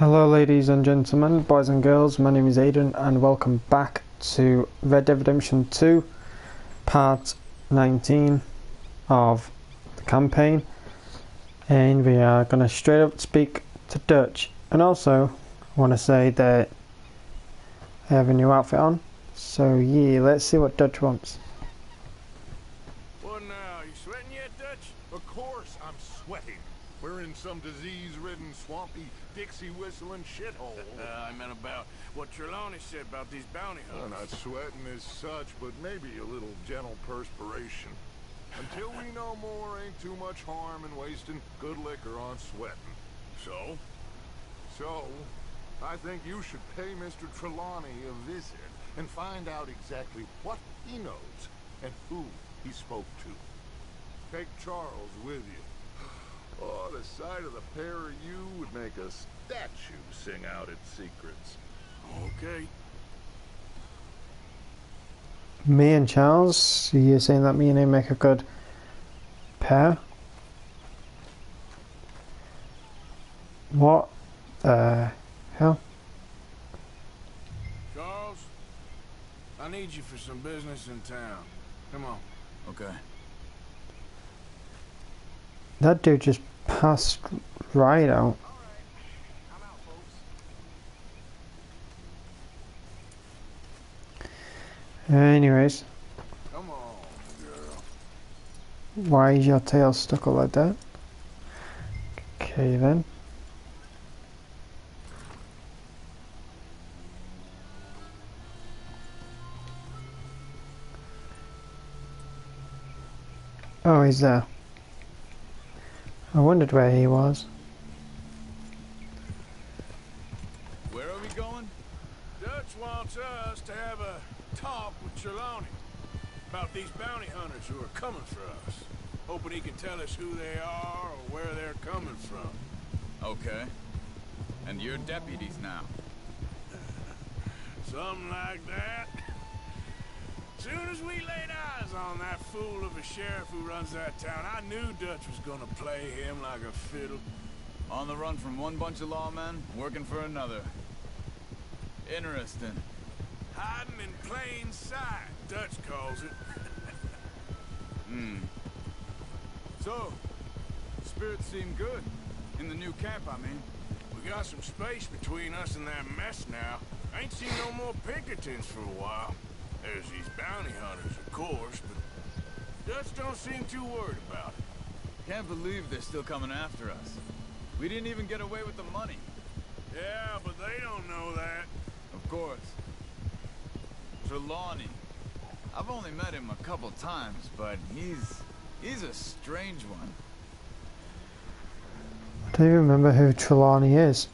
Hello ladies and gentlemen, boys and girls, my name is Aidan and welcome back to Red Dead Redemption 2 part 19 of the campaign, and we are going to straight up speak to Dutch. And also I want to say that I have a new outfit on, so yeah, let's see what Dutch wants. What now, you sweating yet, Dutch? Of course I'm sweating. We're in some disease-ridden, swampy, Dixie-whistling shithole. I meant about what Trelawney said about these bounty Well, hunters. not sweating as such, but maybe a little gentle perspiration. Until we know more, ain't too much harm in wasting good liquor on sweating. So? So, I think you should pay Mr. Trelawney a visit and find out exactly what he knows and who he spoke to. Take Charles with you. Oh, the sight of the pair of you would make a statue sing out its secrets. Okay. Me and Charles, so you're saying that me and him make a good pair? What the hell? Charles, I need you for some business in town. Come on. Okay. That dude just passed right out. I'm out, folks. Anyways, Come on, girl. why is your tail stuck up like that? Okay then. Oh, he's there. I wondered where he was. Where are we going? Dutch wants us to have a talk with Trelawney about these bounty hunters who are coming for us. Hoping he can tell us who they are or where they're coming from. Okay. And you're deputies now. Something like that. Soon as we laid eyes on that fool of a sheriff who runs that town, I knew Dutch was gonna play him like a fiddle. On the run from one bunch of lawmen, working for another. Interesting. Hiding in plain sight, Dutch calls it. So, spirits seem good. In the new camp, I mean. We got some space between us and that mess now. Ain't seen no more Pinkertons for a while. There's these bounty hunters, of course, but Dutch don't seem too worried about it. Can't believe they're still coming after us. We didn't even get away with the money. Yeah, but they don't know that. Of course. Trelawney. I've only met him a couple times, but he's a strange one. Do you remember who Trelawney is?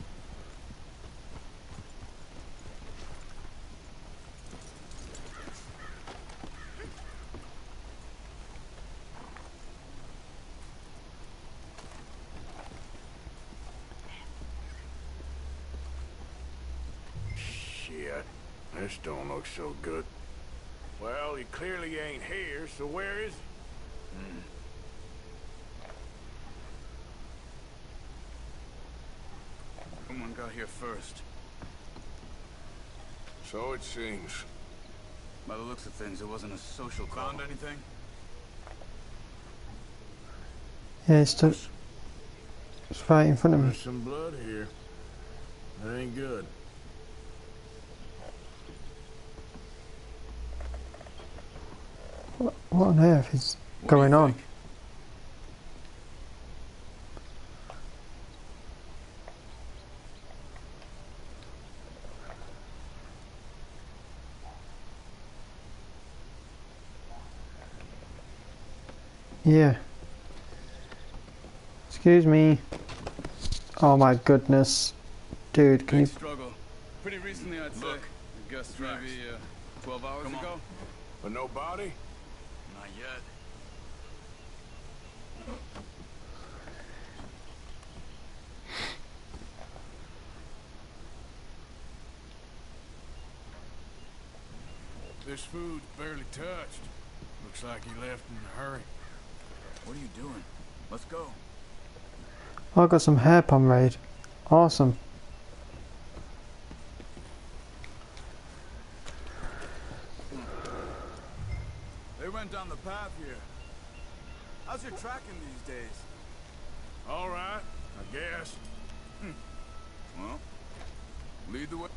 Shit, this don't look so good. Well, he clearly ain't here, so where is he? Someone got here first. So it seems. By the looks of things, it wasn't a social call. Found anything? Yeah, it's right in front of me. There's some blood here. That ain't good. What on earth is going on? Yeah. Excuse me. Oh my goodness. Dude, can you... Struggle. Pretty recently, I'd say. I guess maybe 12 hours ago. But no body? Not yet. This food's barely touched. Looks like he left in a hurry. What are you doing? Let's go. I got some hair pomade. Awesome. went down the path here. How's your tracking these days? All right, I guess. Well, lead the way.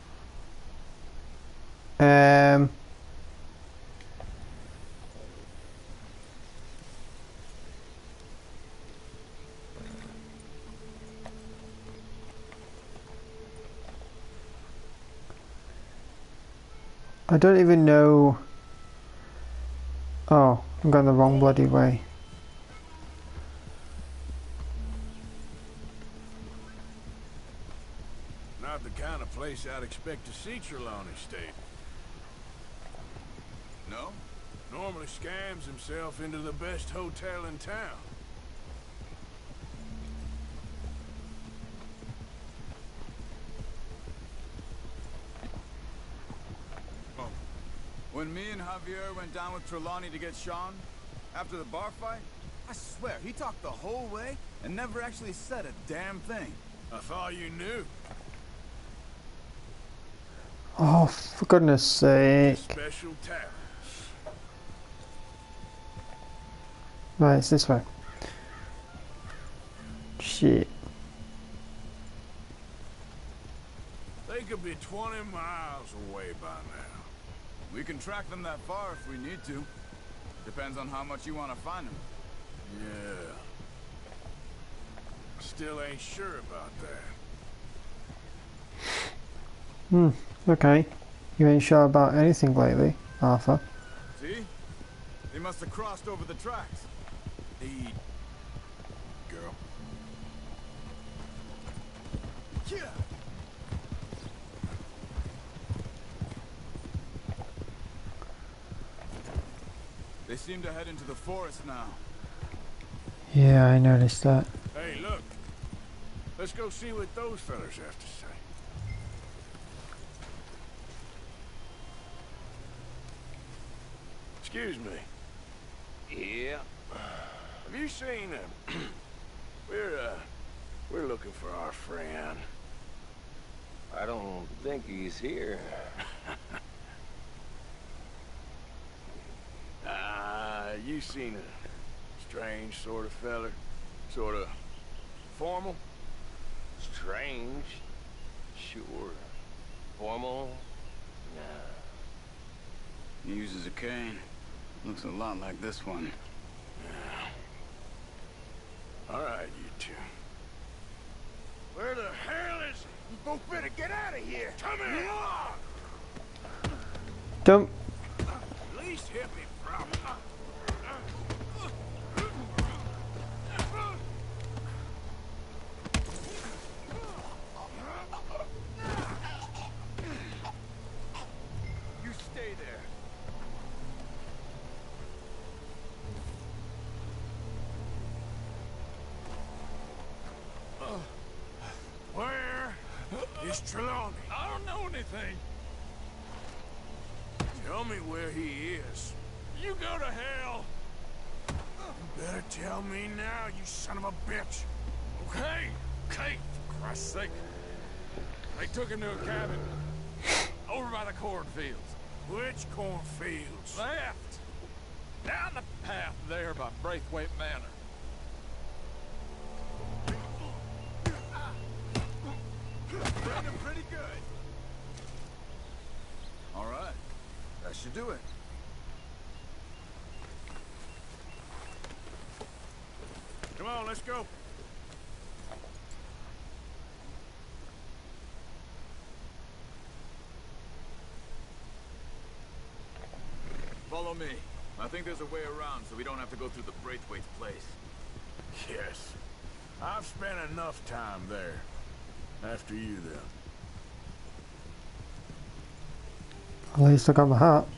I don't even know. Oh, I'm going the wrong bloody way. Not the kind of place I'd expect to see Trelawney stay. No? Normally scams himself into the best hotel in town. When me and Javier went down with Trelawney to get Sean, after the bar fight, I swear, he talked the whole way and never actually said a damn thing. I thought you knew. Oh, for goodness sake. Special talents. Right, it's this way. Shit. They could be 20 miles away by now. We can track them that far if we need to. Depends on how much you want to find them. Yeah. Still ain't sure about that. Okay. You ain't sure about anything lately, Arthur. See? They must have crossed over the tracks. Need... girl. Yeah. They seem to head into the forest now. Yeah, I noticed that. Hey, look. Let's go see what those fellas have to say. Excuse me. Yeah. Have you seen we're looking for our friend. I don't think he's here. You seen a strange sort of feller? Sort of formal? Strange? Sure. Formal? Nah. He uses a cane. Looks a lot like this one. All right, you two. Where the hell is he? You both better get out of here. Come here. Don't. At least hit me, bro. You stay there. Where is Trelawney? I don't know anything. Tell me where he is. You go to hell. You better tell me now, you son of a bitch. Okay? Okay, for Christ's sake. They took him to a cabin over by the cornfields. Which cornfields? Left. Down the path there by Braithwaite Manor. Running pretty good. All right. That should do it. Come on, let's go. Follow me. I think there's a way around so we don't have to go through the Braithwaite's place. Yes. I've spent enough time there. After you, then. At least I got my hat.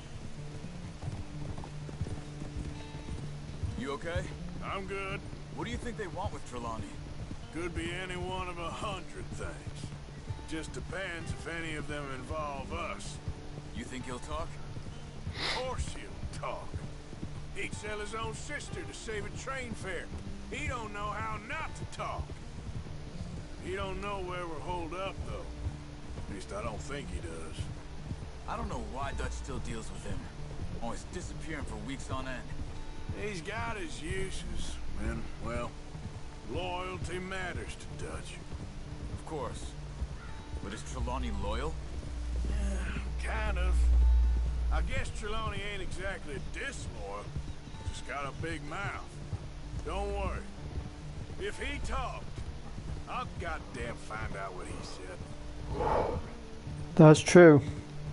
You okay? I'm good. What do you think they want with Trelawney? Could be any one of 100 things. Just depends if any of them involve us. You think he'll talk? Of course he'll talk. He'd sell his own sister to save a train fare. He don't know how not to talk. He don't know where we're holed up, though. At least I don't think he does. I don't know why Dutch still deals with him. Always disappearing for weeks on end. He's got his uses, and, well, loyalty matters to Dutch. Of course. But is Trelawney loyal? Kind of. I guess Trelawney ain't exactly disloyal. Just got a big mouth. Don't worry. If he talked, I'll goddamn find out what he said. That's true.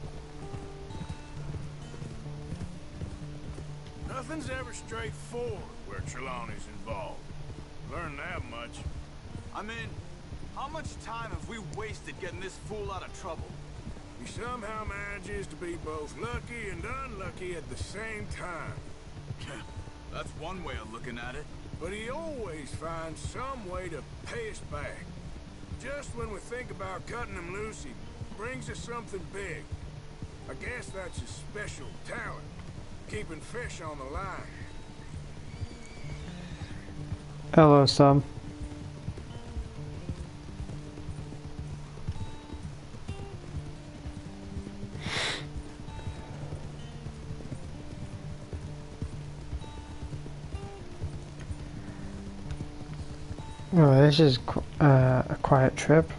Nothing's ever straightforward where Trelawney's involved. Learned that much. I mean, how much time have we wasted getting this fool out of trouble? He somehow manages to be both lucky and unlucky at the same time. That's one way of looking at it. But he always finds some way to pay us back. Just when we think about cutting him loose, he brings us something big. I guess that's his special talent, keeping fish on the line. Hello, Sam. Oh, this is a quiet trip.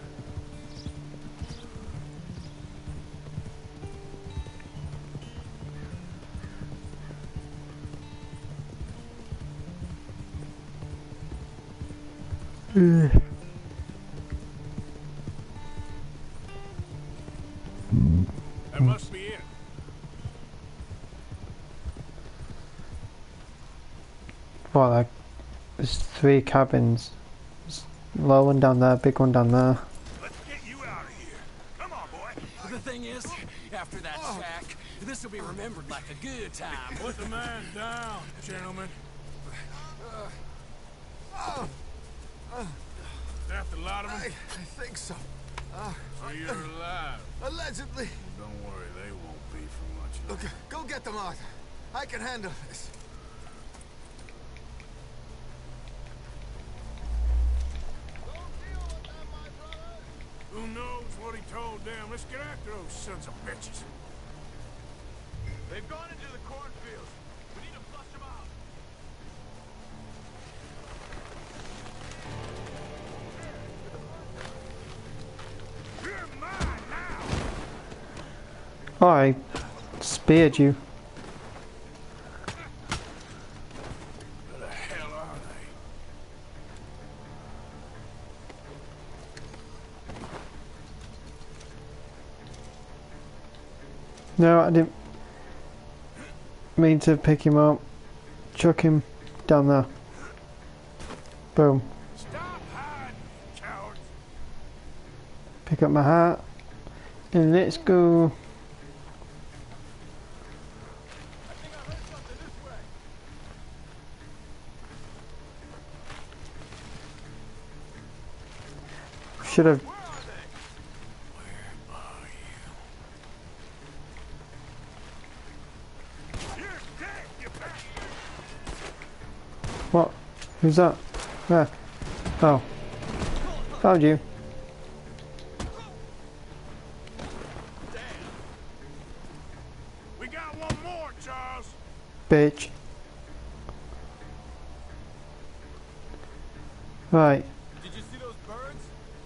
That must be it. What, like, there's 3 cabins. There's low one down there, big one down there. Let's get you out of here. Come on, boy. The thing is, after that shack, this will be remembered like a good time. Put the man down, gentlemen. Is that the lot of them? I think so. So you're alive. Allegedly. Don't worry, they won't be for much longer. Look, go get them out. I can handle this. Who knows what he told them? Let's get after those sons of bitches. They've gone into the cornfields. We need to flush them out. You're mine now. Oh, I speared you. Where the hell are they? No, I didn't mean to pick him up. Chuck him down there. Boom. Stop hiding, cowards. Pick up my hat. And let's go. Should have. What? Who's that? Where? Oh. Found you. We got one more, Charles. Bitch. Right. Did you see those birds?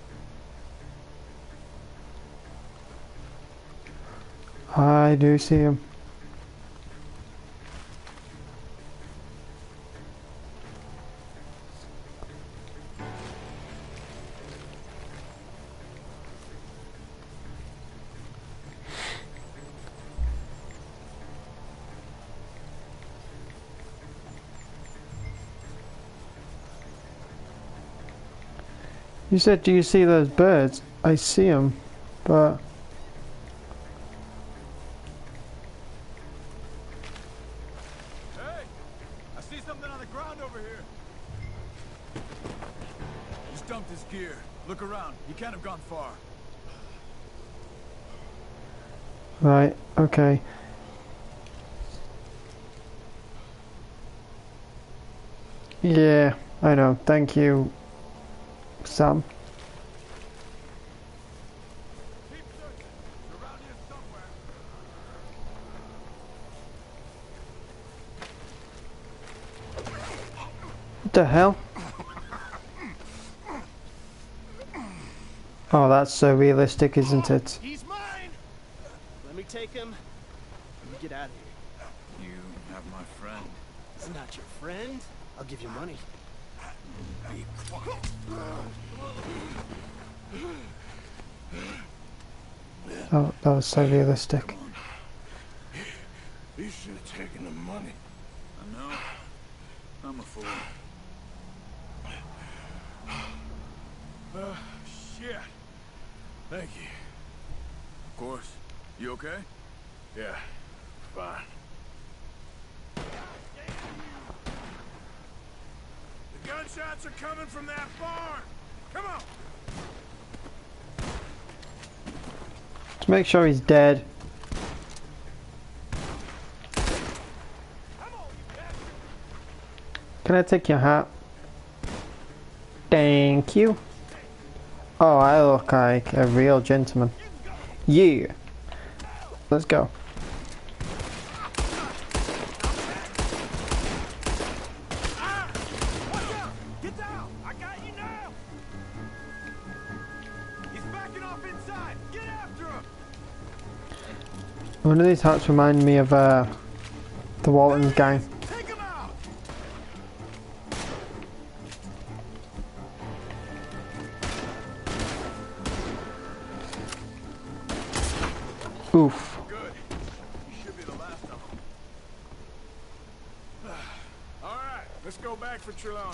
I do see him. You said, do you see those birds? I see them, but... Hey! I see something on the ground over here. He's dumped his gear. Look around. He can't have gone far. Right, okay. Yeah, I know. Thank you, Sam. Keep searching. It's around here somewhere. What the hell? Oh, that's so realistic, isn't it? He's mine! Let me take him. Let me get out of here. You have my friend. He's not your friend. I'll give you money. Be quiet. Oh, that was so realistic. You should have taken the money. I know. I'm a fool. Shit. Thank you. Of course. You okay? Yeah, fine. The gunshots are coming from that barn. Come on. To make sure he's dead. Can I take your hat? Thank you. Oh, I look like a real gentleman. Yeah. Let's go. Get down! I got you now! He's backing off inside! Get after him! One of these hats remind me of the Waltons gang. Take him out! Oof. Good. You should be the last of them. All right, let's go back for Trelawney.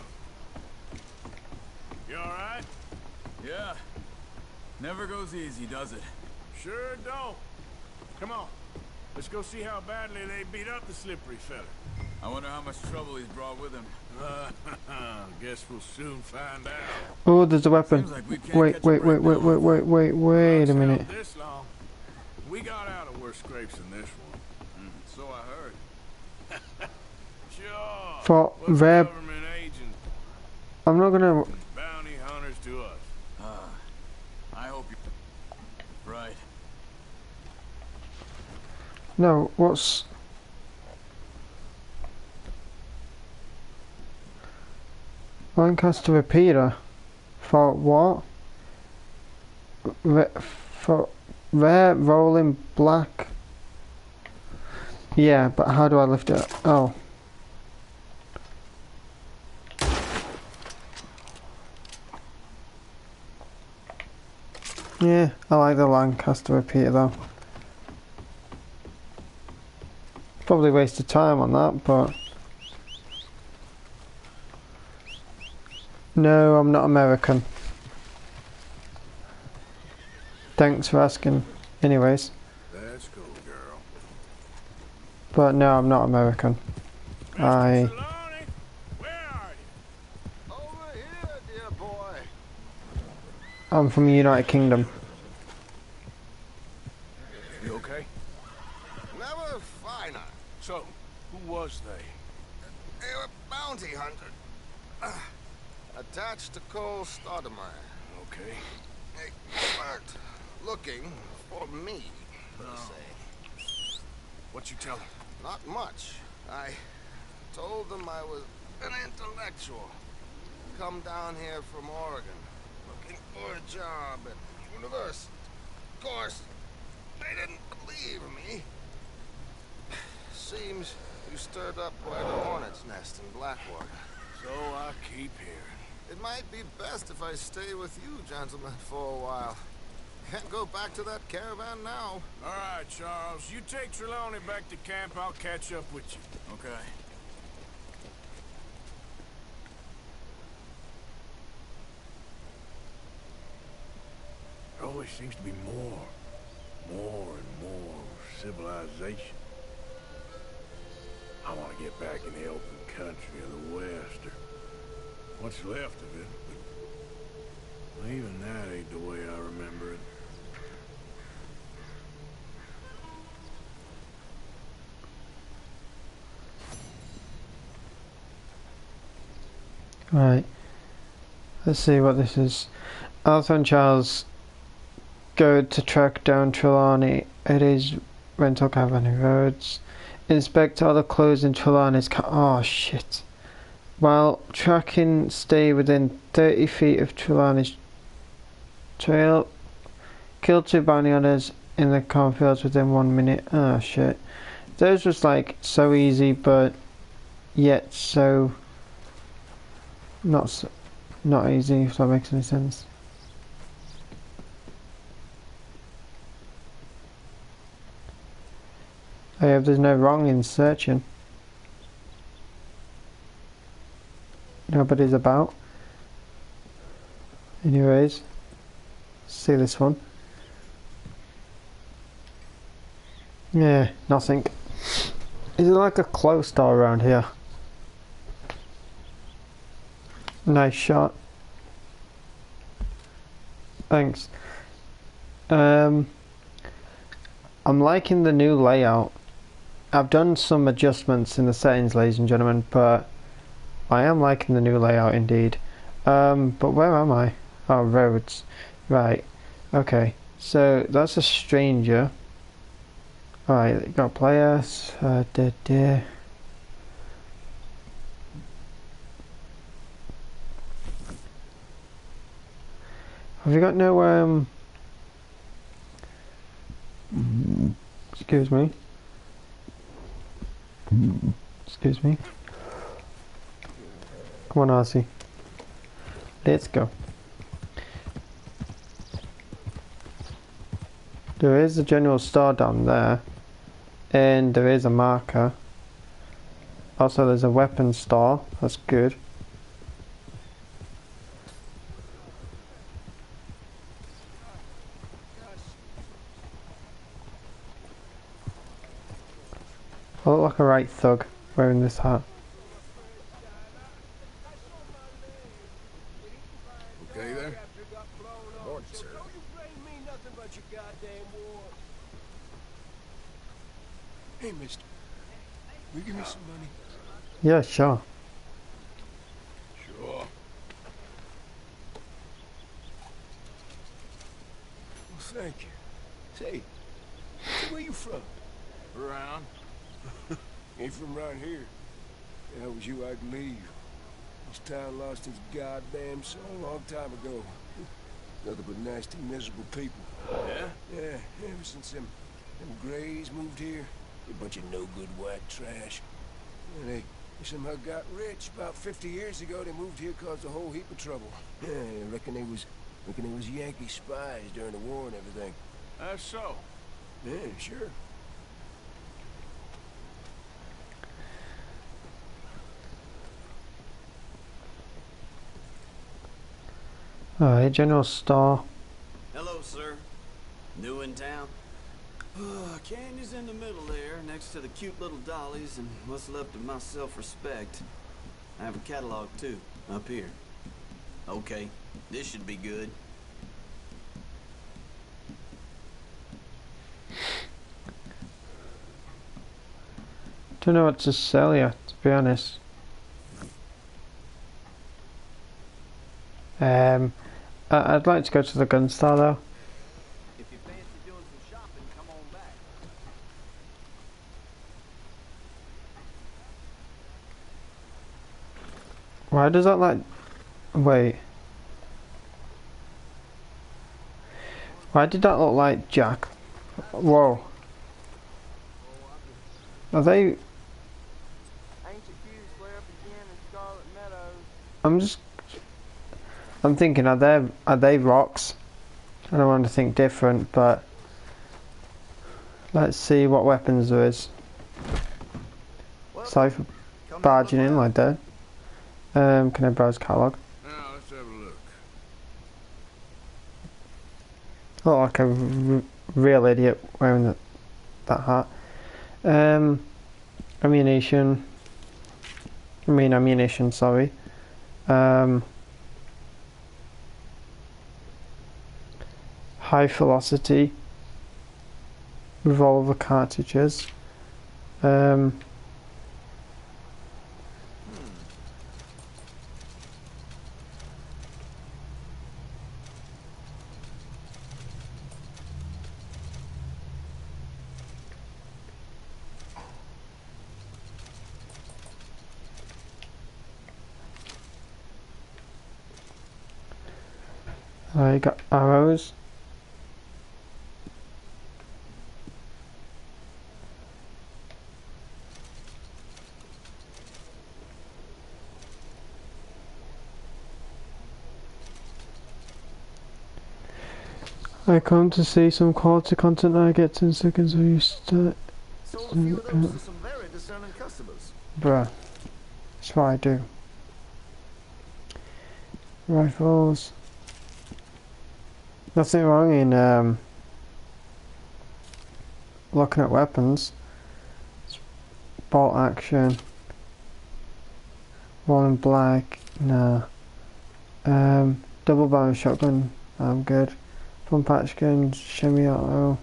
You all right? Yeah. Never goes easy, does it? Sure don't. Come on. Let's go see how badly they beat up the slippery fella. I wonder how much trouble he's brought with him. Guess we'll soon find out. Oh, there's a weapon. Seems like we can't Wait, catch a wait, wait, break wait, now. wait, wait, wait a minute. Held this long. We got out of worse scrapes than this one. So I heard. Sure. For What's their, government agents, I'm not gonna. bounty hunters to us. I hope you... Right. No, what's. Lancaster repeater? For what? For rare rolling black. Yeah, but how do I lift it? Oh. Yeah, I like the Lancaster repeater though. Probably wasted time on that, but no, I'm not American. Thanks for asking anyways. That's cool, girl. But no, I'm not American. Trelawney, where are you? Over here, dear boy. I'm from the United Kingdom. You okay? Never finer. So, who was they? They were bounty hunter. Attached to Cole Stoudemire. Okay. They weren't looking for me, per se. What you tell them? Not much. I told them I was an intellectual. Come down here from Oregon, looking for a job at university. Of course, they didn't believe me. Seems you stirred up quite a hornet's nest in Blackwater. So I keep hearing. It might be best if I stay with you, gentlemen, for a while. Can't go back to that caravan now. All right, Charles. You take Trelawney back to camp. I'll catch up with you. Okay. There always seems to be more and more civilization. I want to get back in the open country of the West, or what's left of it, but even that ain't the way I remember it. Right. Let's see what this is. Arthur and Charles go to track down Trelawney at his rental caravan roads. Inspect all the clothes in Trelawney's car. Oh shit. While tracking, stay within 30 feet of Trelawney's trail. Kill 2 bounty hunters in the cornfields within 1 minute. Ah, shit. Those was like so easy, but yet so not easy, if that makes any sense. I hope there's no wrong in searching. Nobody's about. Anyways, see this one. Yeah, nothing. Is it like a closed door around here? Nice shot. Thanks. I'm liking the new layout. I've done some adjustments in the settings, ladies and gentlemen, but I am liking the new layout indeed. But where am I? Oh, roads. Right. Okay. So that's a stranger. Alright, got players. Have you got no excuse me. Excuse me. Come on, Ozzy. Let's go. There is a general store down there. And there is a marker. Also, there's a weapons store. That's good. I look like a right thug wearing this hat. Okay there? Morning, sir. Hey, mister. Will you give me some money? Yeah, sure. Sure. Well, thank you. Say, where you from? Around. Ain't from around here. If that was you, I'd leave. This town lost its goddamn soul a long time ago. Nothing but nasty, miserable people. Yeah? Yeah, ever since them Greys moved here, a bunch of no-good white trash. And they somehow got rich. About 50 years ago, they moved here, caused a whole heap of trouble. Yeah, I reckon they was Yankee spies during the war and everything. That's so. Yeah, sure. Alright, general store. Hello, sir. New in town? Canyon's in the middle there, next to the cute little dollies and what's left of my self-respect. I have a catalog, too, up here. Okay, this should be good. Don't know what to sell yet, to be honest. I'd like to go to the gun store though. If you fancy doing some shopping, come on back. Why does that like... Wait. Why did that look like Jack? Whoa. Are they... I'm thinking, are they rocks? I don't want to think different, but let's see what weapons there is. Sorry for barging in like that. Can I browse catalog? Now, let's have a look. I look like a real idiot wearing that hat. Ammunition, sorry. High velocity revolver cartridges. I got arrows. I come to see some quality content I get 10 seconds when you start. Sold a few of those to some very discerning customers. Bruh. That's what I do. Rifles. Nothing wrong in looking at weapons. Bolt action. One black. Nah. Double barrel shotgun. I'm good. Fun patch guns. Semi-auto.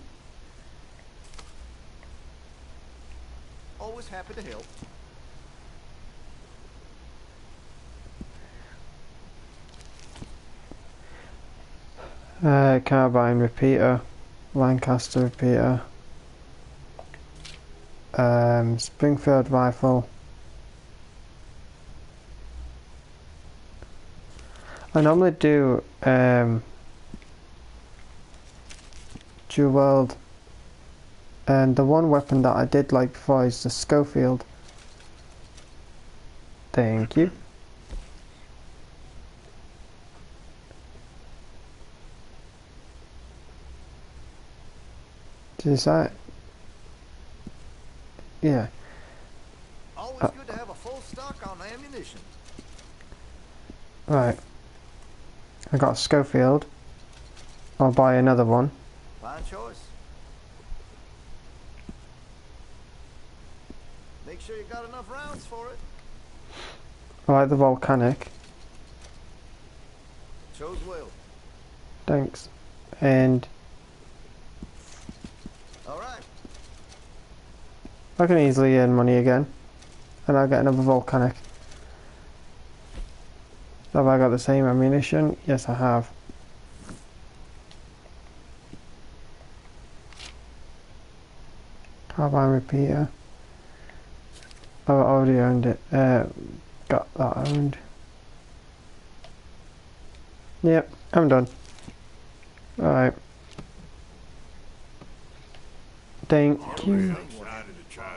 Always happy to help. Carbine repeater. Lancaster repeater. Springfield rifle. I normally do dual wield, and the one weapon that I did like before is the Schofield. Thank you. Is that? Yeah. Always good to have a full stock on ammunition. Right. I got a Schofield. I'll buy another one. Fine choice. Make sure you got enough rounds for it. I like the volcanic. Chose well. Thanks. And Alright. I can easily earn money again. And I'll get another volcanic. Have I got the same ammunition? Yes, I have. Carbine repeater. Oh, I already owned it. Got that owned. Yep, I'm done. Alright. Thank you. I'm excited to try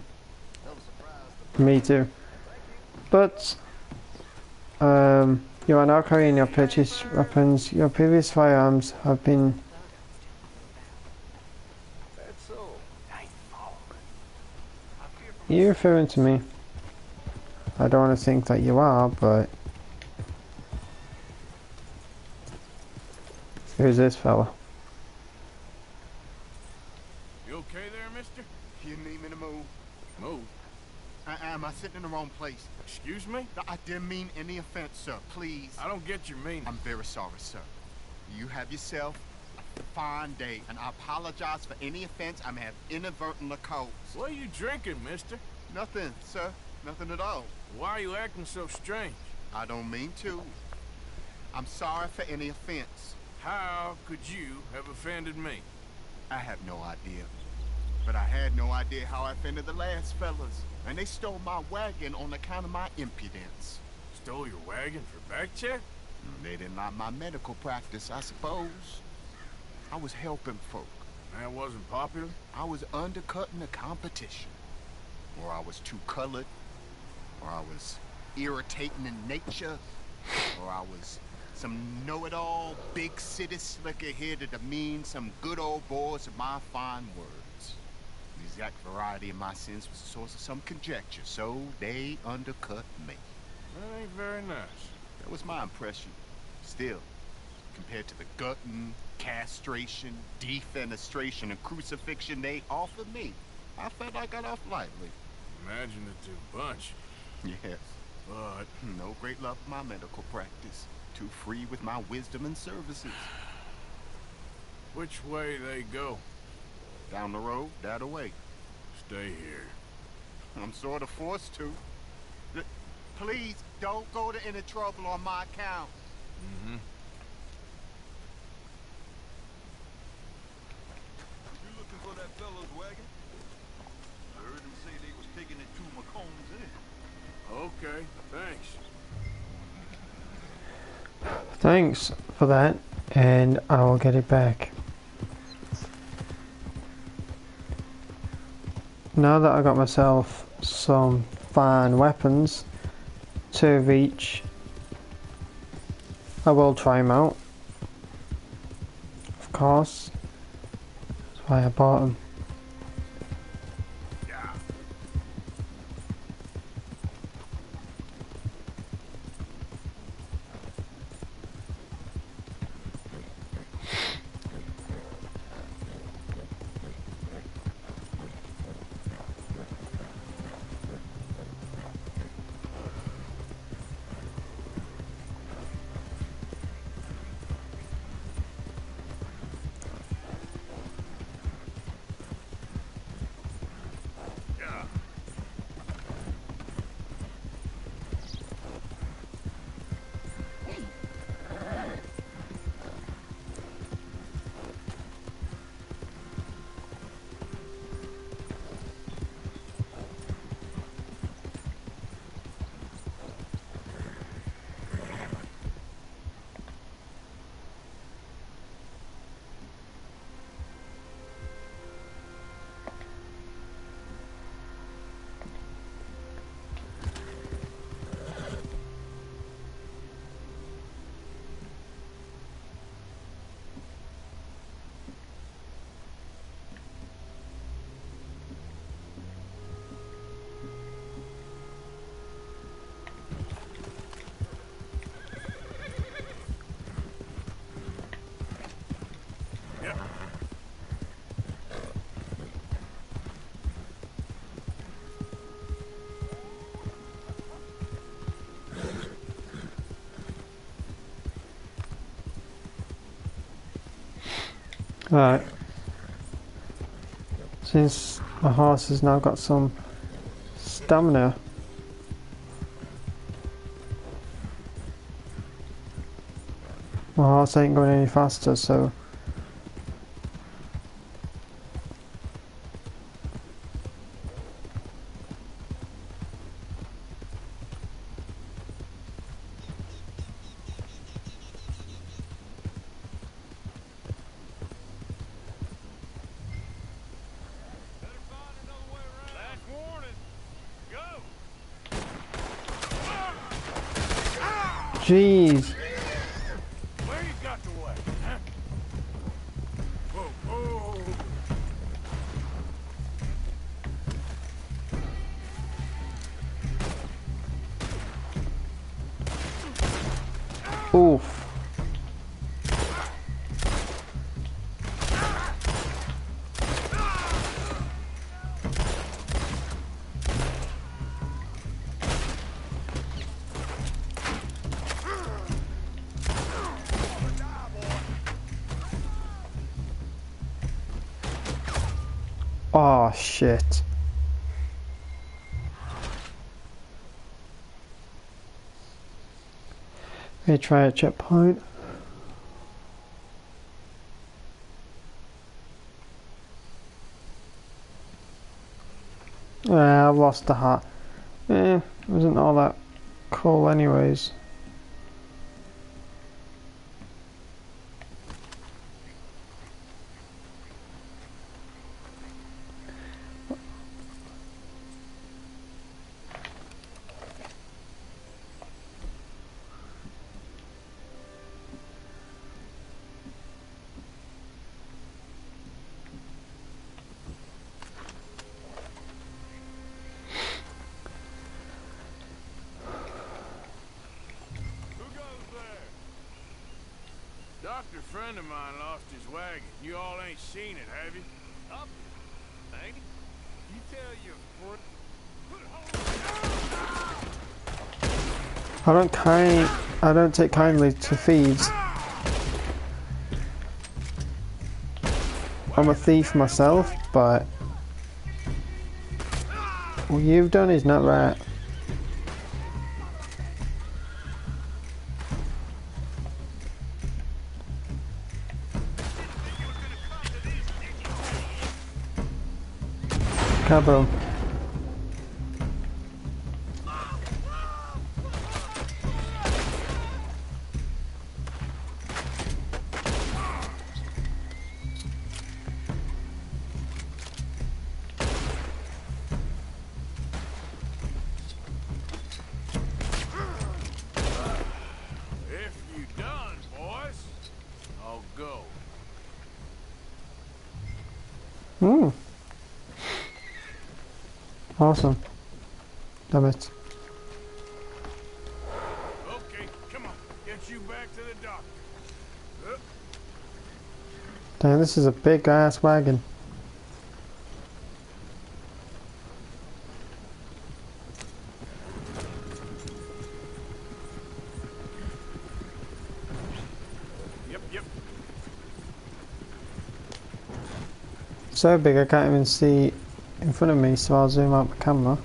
this. Me too. But you are now carrying your purchased weapons. Your previous firearms have been. That's so. Are you referring to me? I don't want to think that you are, but who's this fella? You okay there, mister? You need me to move? Move. Am I sitting in the wrong place? Excuse me? I didn't mean any offense, sir. Please. I don't get your meaning. I'm very sorry, sir. You have yourself a fine day, and I apologize for any offense I may have inadvertently caused. What are you drinking, mister? Nothing, sir. Nothing at all. Why are you acting so strange? I don't mean to. I'm sorry for any offense. How could you have offended me? I have no idea. But I had no idea how I offended the last fellas. And they stole my wagon on account of my impudence. Stole your wagon for back check? They didn't like my medical practice, I suppose. I was helping folk. That wasn't popular? I was undercutting the competition. Or I was too colored. Or I was irritating in nature. Or I was some know-it-all, big city slicker here to demean some good old boys of my fine words. The exact variety of my sins was the source of some conjecture, so they undercut me. That ain't very nice. That was my impression. Still, compared to the gutting, castration, defenestration, and crucifixion they offered me, I felt I got off lightly. Imaginative bunch. Yes, but no great love for my medical practice. Too free with my wisdom and services. Which way they go? Down the road, that away. Stay here. I'm sort of forced to. Please, don't go to any trouble on my account. Mm-hmm. You looking for that fellow's wagon? I heard him say they was taking it to McCombs in it. Okay, thanks. Thanks for that. and I will get it back. Now that I got myself some fine weapons, 2 of each, I will try them out, of course. That's why I bought them. Right, since my horse has now got some stamina, my horse ain't going any faster, so jeez. Where you got the way, huh? Whoa, whoa. Oof. Oh shit. Let me try a checkpoint. I've lost the hat. It wasn't all that cool anyways. Doctor friend of mine lost his wagon. You all ain't seen it, have you? Up, ain't it? You tell your foot. I don't take kindly to thieves. I'm a thief myself, but what you've done is not right. Kaboom. Hmm. Awesome. Damn it. Okay, come on. Get you back to the dock. Damn, this is a big ass wagon. Yep. So big I can't even see in front of me, so I'll zoom out my camera.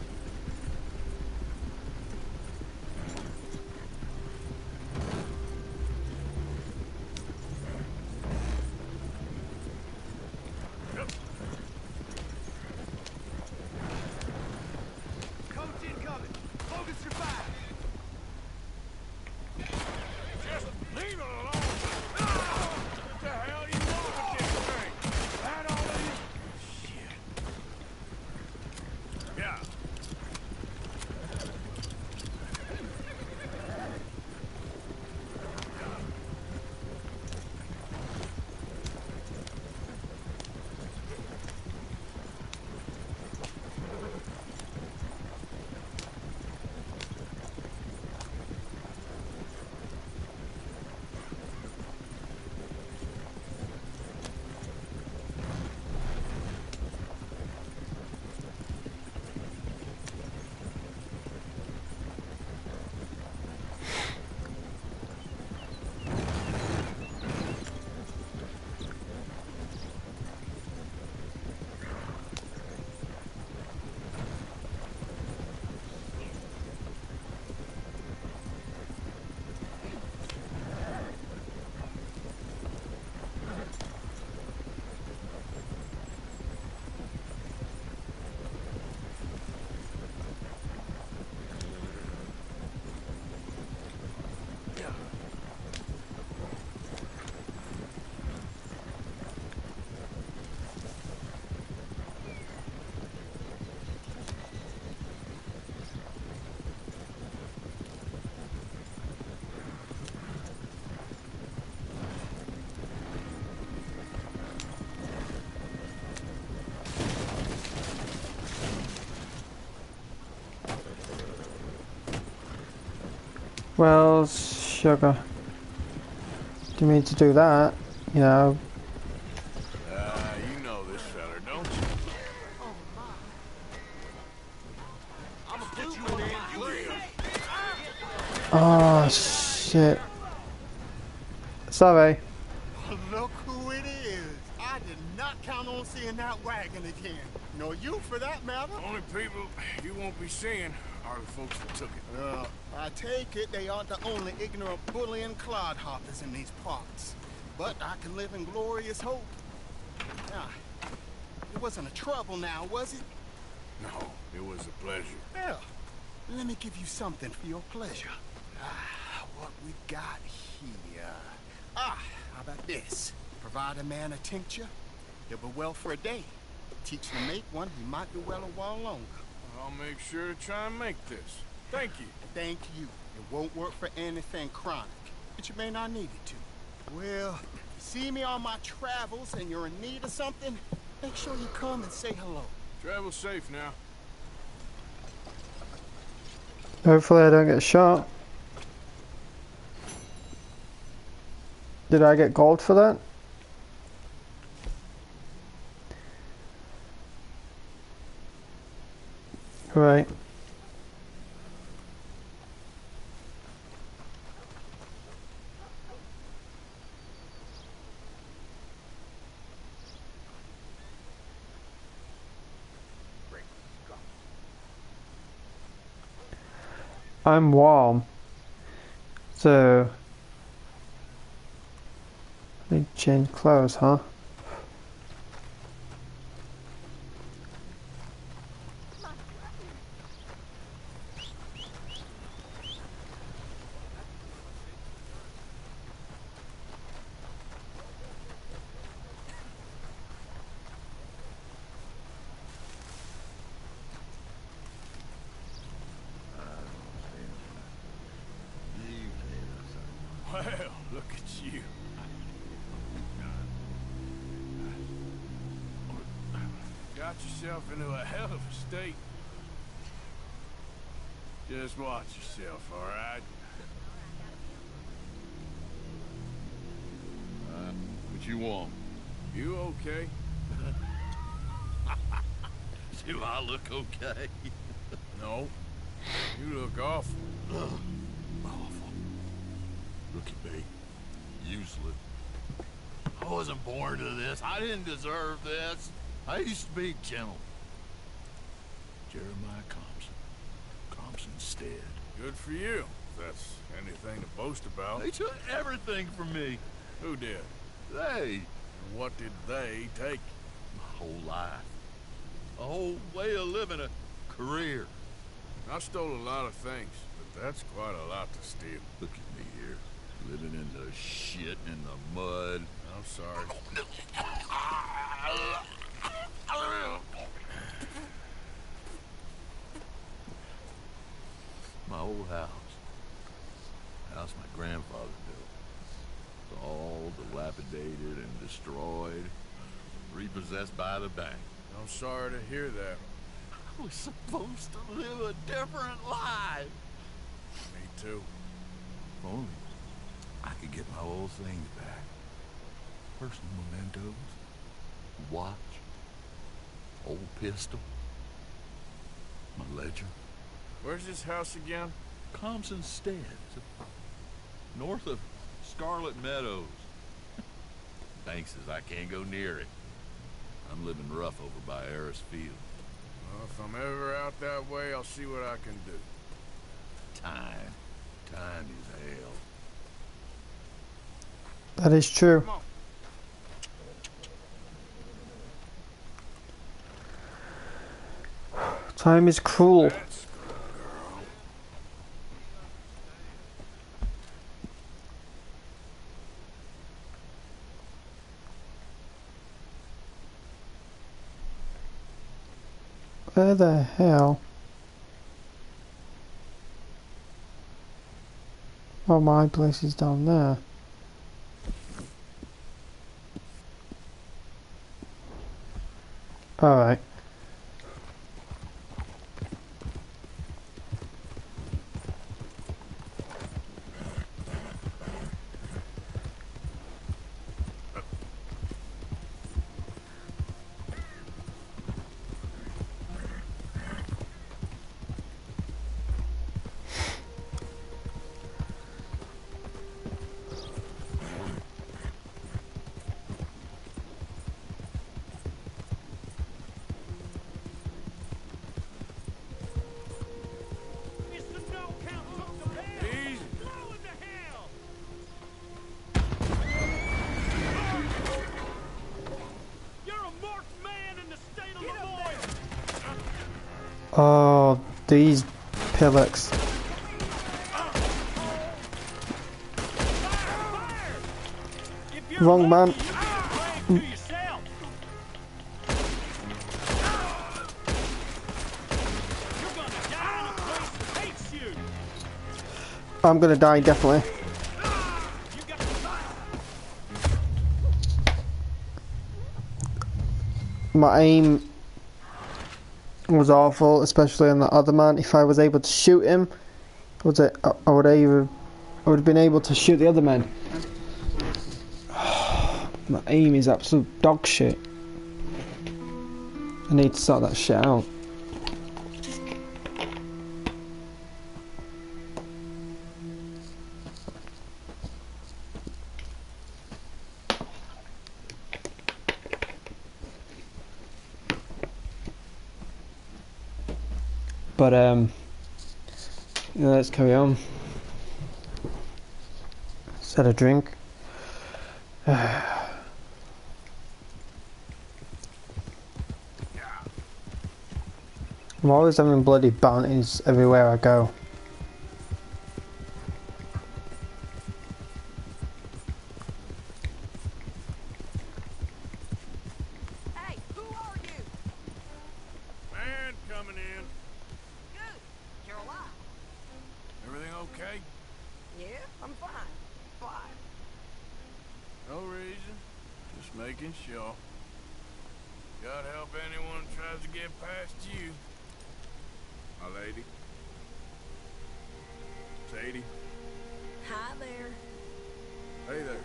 Well, sugar. Do you mean to do that? You know. You know this feller, don't you? Oh shit. Sorry. Look who it is. I did not count on seeing that wagon again. Nor you, for that matter. Only people you won't be seeing are the folks that took it. I take it they aren't the only ignorant bullying clodhoppers in these parts. But I can live in glorious hope. Now, it wasn't a trouble now, was it? No, it was a pleasure. Well, let me give you something for your pleasure. What we got here. How about this? Provide a man a tincture, he'll be well for a day. Teach him to make one, he might be well a while longer. I'll make sure to try and make this. Thank you. Thank you. It won't work for anything chronic, but you may not need it to. Well, see me on my travels and you're in need of something, make sure you come and say hello. Travel safe now. Hopefully I don't get shot. Did I get gold for that? Right. I'm warm, so I need to change clothes, huh? Well, look at you. got yourself into a hell of a state. Just watch yourself, all right? What you want? You okay? Do I look okay? No. You look awful. Awful. Look at me. Useless. I wasn't born to this. I didn't deserve this. I used to be gentle. Jeremiah Compson stead. Good for you. If that's anything to boast about. They took everything from me. Who did? They. And what did they take? My whole life. A whole way of living, a career. I stole a lot of things, but that's quite a lot to steal. Look at me here, living in the shit and the mud. I'm sorry. My old house. House my grandfather built. It's all dilapidated and destroyed. Repossessed by the bank. I'm sorry to hear that. I was supposed to live a different life. Me too. If only I could get my old things back. Personal mementos. Watch. Old pistol. My ledger. Where's this house again? Compson Stead. North of Scarlet Meadows. Bank says I can't go near it. I'm living rough over by Harris Field. Well, if I'm ever out that way, I'll see what I can do. Time. Time is hell. That is true. Time is cruel. Where the hell? Oh, my place is down there. Alright. Oh, these pillocks. Wrong man. I'm gonna die, definitely. My aim was awful, especially on the other man. If I was able to shoot him, I would have been able to shoot the other man. My aim is absolute dog shit. I need to sort that shit out. But yeah, let's carry on. Set a drink. I'm always having bloody bounties everywhere I go. Hey, who are you? Man coming in. Good. You're alive. Everything okay? Yeah, I'm fine. Fine. No reason. Just making sure. Gotta help anyone try tries to get past you. My lady. Sadie. Hi there. Hey there.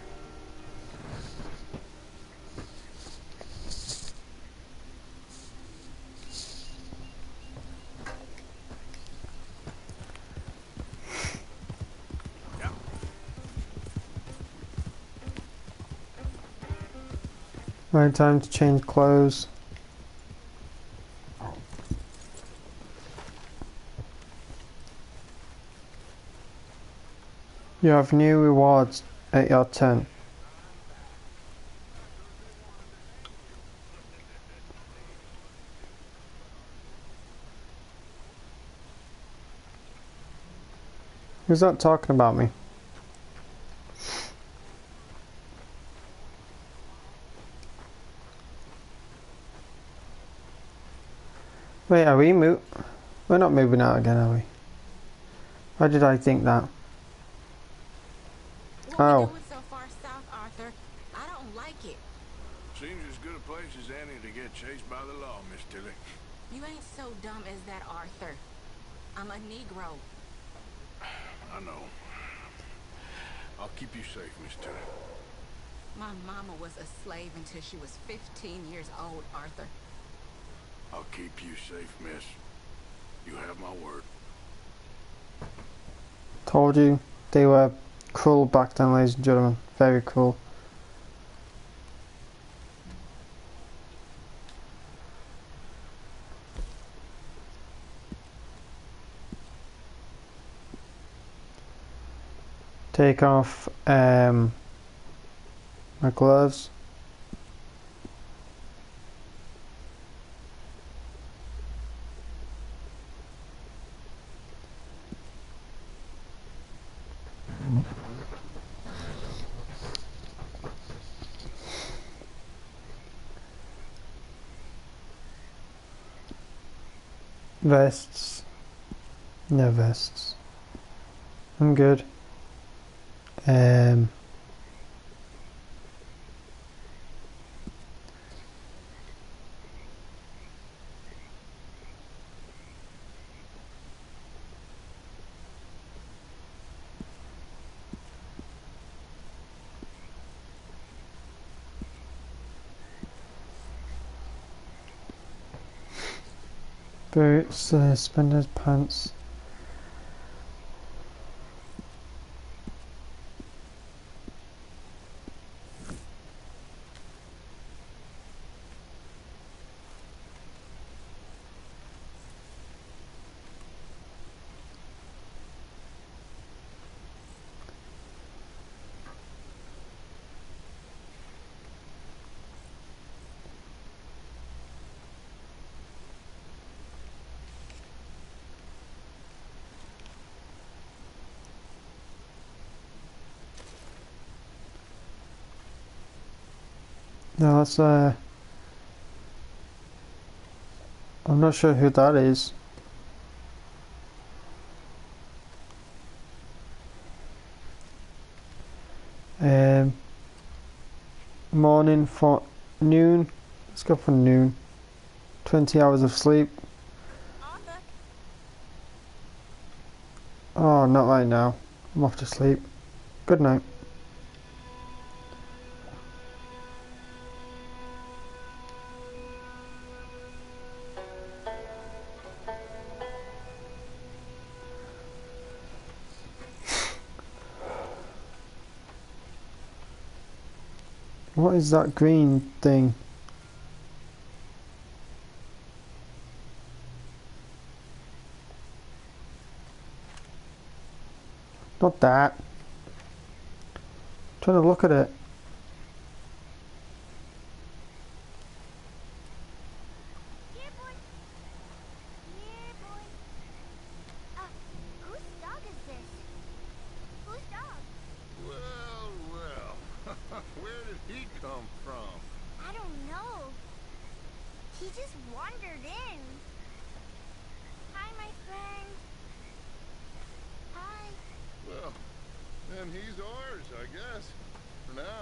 Right, time to change clothes. You have new rewards at your tent. Who's that talking about me? Wait, are we we're not moving out again, are we? Why did I think that? What Oh. we doing so far south, Arthur? I don't like it. Seems as good a place as any to get chased by the law, Miss Tilly. You ain't so dumb as that, Arthur. I'm a Negro. I know. I'll keep you safe, Miss Tilly. My mama was a slave until she was 15 years old, Arthur. I'll keep you safe, miss. You have my word. Told you they were cruel back then, ladies and gentlemen. Very cruel. Take off my gloves. Vests. No vests. I'm good. Boots, suspenders, pants. No, that's I'm not sure who that is. Morning for noon. Let's go for noon. 20 hours of sleep. Arthur? Oh, not right now. I'm off to sleep. Good night. What is that green thing? Not that. I'm trying to look at it. Yeah, boy. Yeah, boy. Whose dog is this? Whose dog? Well, well. Where did he come from? I don't know. He just wandered in. Hi, my friend. Hi. Well, then he's ours, I guess. For now.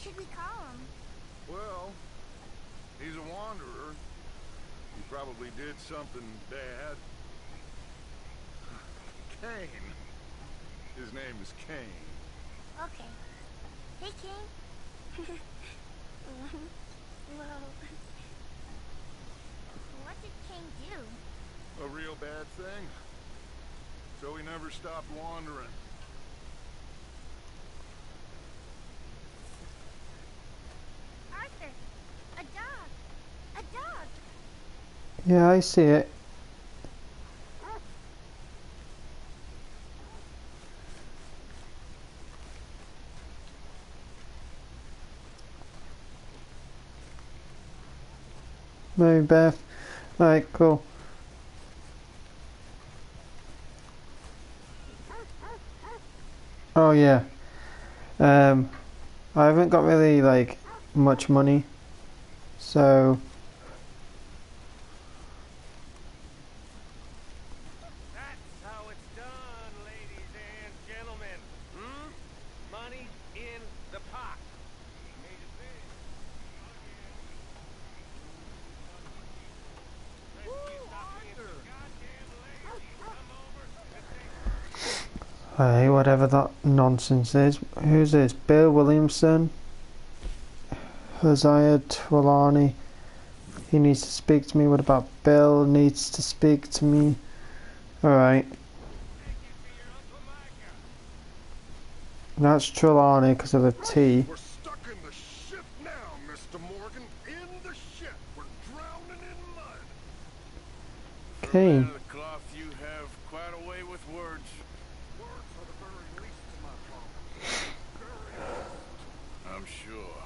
should we call him? Well, he's a wanderer. He probably did something bad. Kane. His name is Kane. Okay. Hey, Kane. Whoa. What did Kane do? A real bad thing. So he never stopped wandering. Arthur, a dog. A dog. Yeah, I see it. Maybe Beth. Alright, cool. Oh yeah. I haven't got really like much money, so That's how it's done, ladies and gentlemen. Money in the pot. Made it big. hey, whatever that nonsense is. Who's this? Bill Williamson? Hosea Trelawney. He needs to speak to me. What about Bill needs to speak to me? Alright. That's Trelawney because of the T. We're stuck in the ship now, Mr. Morgan. In the ship. We're drowning in mud. For a man Kane. of the cloth, you have quite a way with words. Words are the very least of my problems. Very least. I'm sure.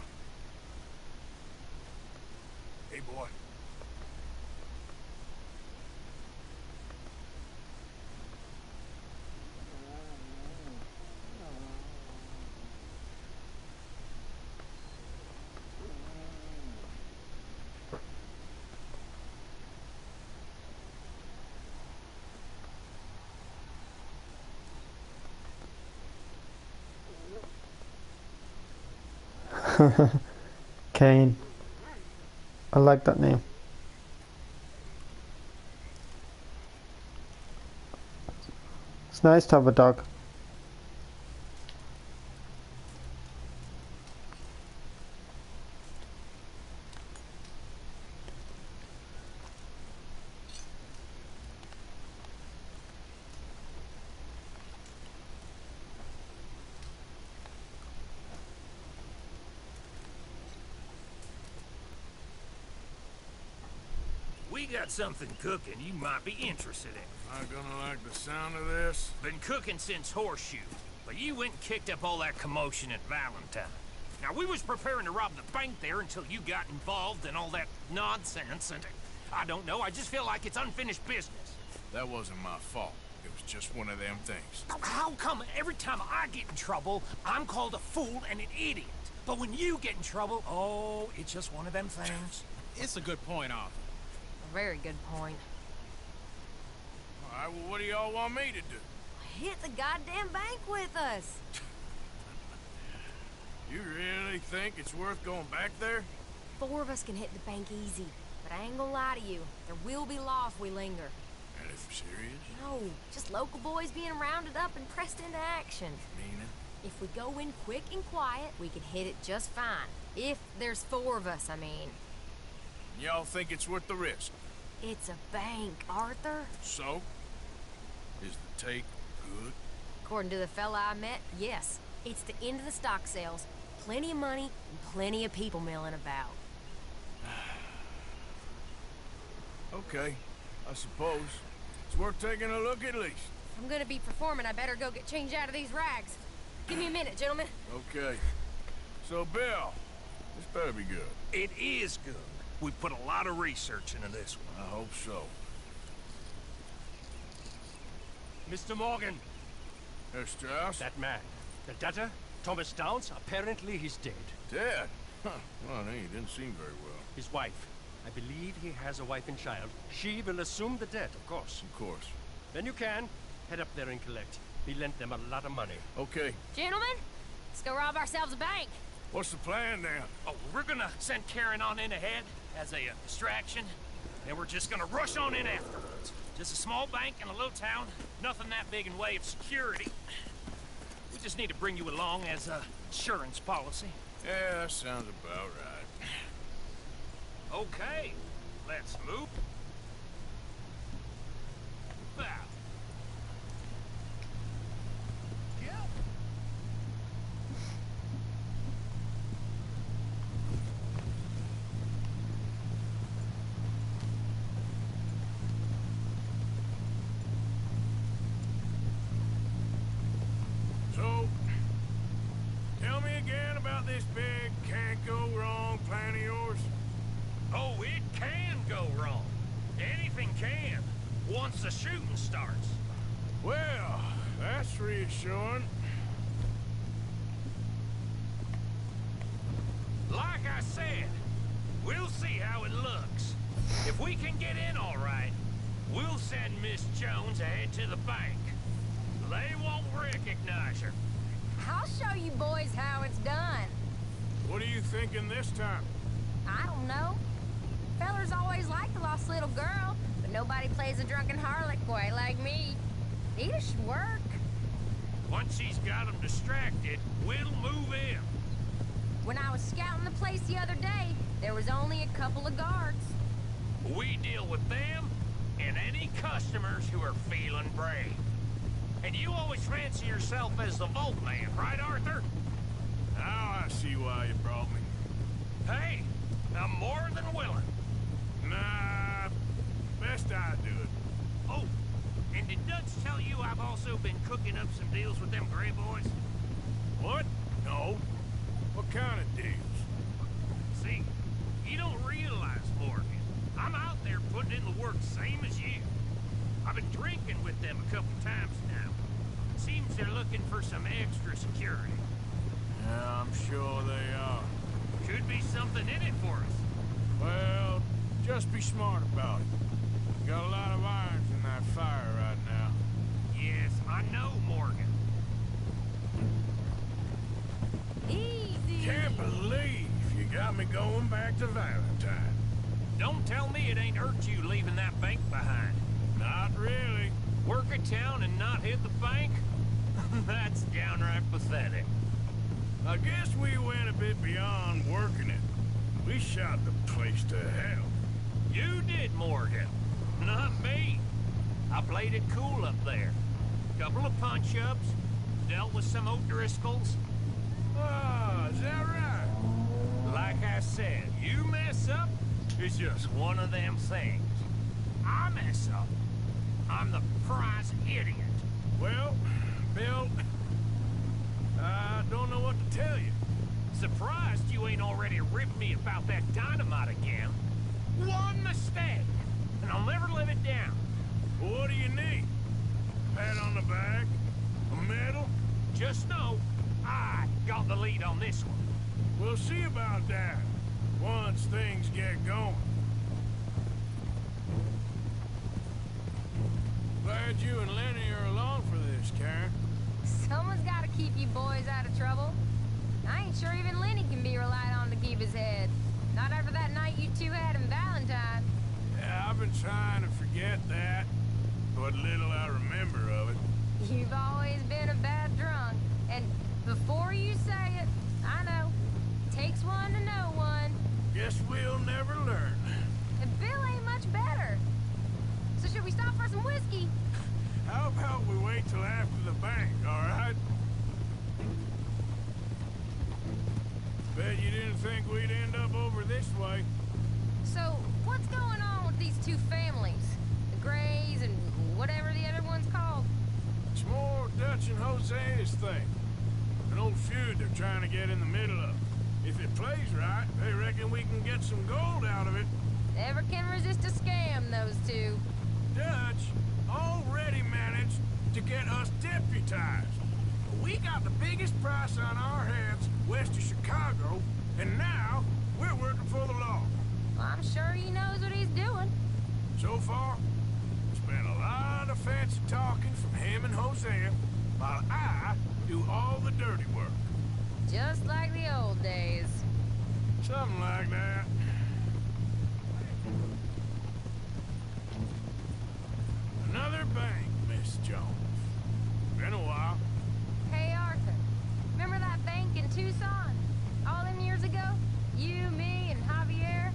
Hey, boy. Kane. I like that name. It's nice to have a dog. We got something cooking you might be interested in. Not gonna like the sound of this. Been cooking since Horseshoe, but you went and kicked up all that commotion at Valentine. Now, we was preparing to rob the bank there until you got involved in all that nonsense, and I don't know, I just feel like it's unfinished business. That wasn't my fault. It was just one of them things. How come every time I get in trouble, I'm called a fool and an idiot? But when you get in trouble, oh, it's just one of them things. It's a good point, Arthur. A very good point. All right, well, what do y'all want me to do? Hit the goddamn bank with us. You really think it's worth going back there? 4 of us can hit the bank easy. But I ain't gonna lie to you. There will be law if we linger. And if you're serious? No, just local boys being rounded up and pressed into action. Meaning? If we go in quick and quiet, we can hit it just fine. If there's 4 of us, I mean. Y'all think it's worth the risk? It's a bank, Arthur. So? Is the take good? According to the fella I met, yes. It's the end of the stock sales. Plenty of money and plenty of people milling about. Okay, I suppose. It's worth taking a look at least. If I'm gonna be performing, I better go get changed out of these rags. Give me a minute, gentlemen. Okay. So, Bill, this better be good. It is good. We put a lot of research into this one. I hope so. Mr. Morgan. Herr Strauss? That man. The debtor, Thomas Downs, apparently he's dead. Dead? Huh. Well, he didn't seem very well. His wife. I believe he has a wife and child. She will assume the debt, of course. Of course. Then you can. Head up there and collect. He lent them a lot of money. Okay. Gentlemen, let's go rob ourselves a bank. What's the plan then? Oh, we're gonna send Karen on in ahead as a distraction, and we're just gonna rush on in afterwards. Just a small bank in a little town, nothing that big in way of security. We just need to bring you along as a insurance policy. Yeah, that sounds about right. Okay, let's move. Bow. So, tell me again about this big can't-go-wrong plan of yours. Oh, it can go wrong. Anything can, once the shooting starts. Well, that's reassuring. Like I said, we'll see how it looks. If we can get in all right, we'll send Miss Jones ahead to the bank. They won't recognize her. I'll show you boys how it's done. What are you thinking this time? I don't know. Fellers always like the lost little girl, but nobody plays a drunken harlot quite like me. It should work. Once she's got them distracted, we'll move in. When I was scouting the place the other day, there was only a couple of guards. We deal with them and any customers who are feeling brave. And you always fancy yourself as the Vault Man, right, Arthur? Now I see why you brought me. Hey, I'm more than willing. Nah, best I do it. Oh, and did Dutch tell you I've also been cooking up some deals with them Gray Boys? What? No. What kind of deals? See, you don't realize, Morgan. I'm out there putting in the work same as you. I've been drinking with them a couple times now. Seems they're looking for some extra security. Yeah, I'm sure they are. Could be something in it for us. Well, just be smart about it. Got a lot of irons in that fire right now. Yes, I know, Morgan. Easy. Can't believe you got me going back to Valentine. Don't tell me it ain't hurt you leaving that bank behind. Not really. Work a town and not hit the bank? That's downright pathetic. I guess we went a bit beyond working it. We shot the place to hell. You did, Morgan. Not me. I played it cool up there. Couple of punch-ups, dealt with some O'Driscolls. Ah, is that right? Like I said, you mess up, it's just one of them things. I mess up, I'm the prize idiot. Well, Bill, I don't know what to tell you. Surprised you ain't already ripped me about that dynamite again. One mistake, and I'll never live it down. Well, what do you need? Pat on the back? A medal? Just know, I got the lead on this one. We'll see about that, once things get going. Glad you and Lenny are along for this, Karen. Someone's got to keep you boys out of trouble. I ain't sure even Lenny can be relied on to keep his head. Not after that night you two had in Valentine. Yeah, I've been trying to forget that. What little I remember of it. You've always been a bad drunk. And before you say it, I know. Takes one to know one. Guess we'll never learn. And Bill ain't much better. So should we stop for some whiskey? How about we wait till after the bank, all right? Bet you didn't think we'd end up over this way. So, what's going on with these two families? The Grays and whatever the other one's called? It's more Dutch and Jose's thing. An old feud they're trying to get in the middle of. If it plays right, they reckon we can get some gold out of it. Never can resist a scam, those two. Dutch already managed to get us deputized. We got the biggest price on our heads west of Chicago, and now we're working for the law. I'm sure he knows what he's doing. So far, it's been a lot of fancy talking from him and Hosea, while I do all the dirty work. Just like the old days. Something like that. Another bank, Miss Jones. Been a while. Hey, Arthur. Remember that bank in Tucson? All them years ago? You, me, and Javier?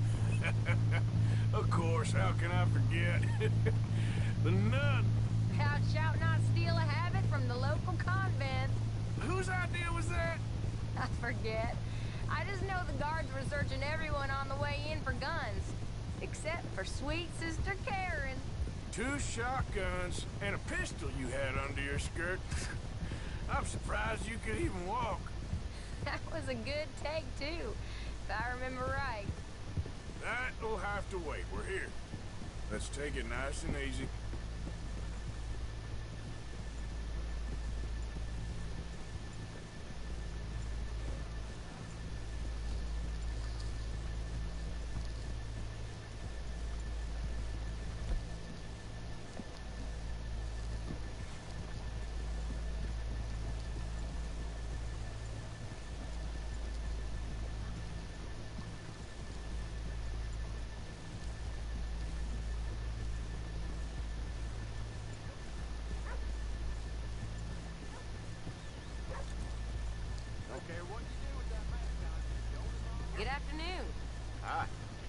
Of course, how can I forget? The nun. Out shout not steal a habit from the local convent. Whose idea was that? I forget. I just know the guards were searching everyone on the way in for guns. Except for sweet Sister Karen. 2 shotguns and a pistol you had under your skirt. I'm surprised you could even walk. That was a good take, too, if I remember right. That'll have to wait. We're here. Let's take it nice and easy. Good afternoon. Hi.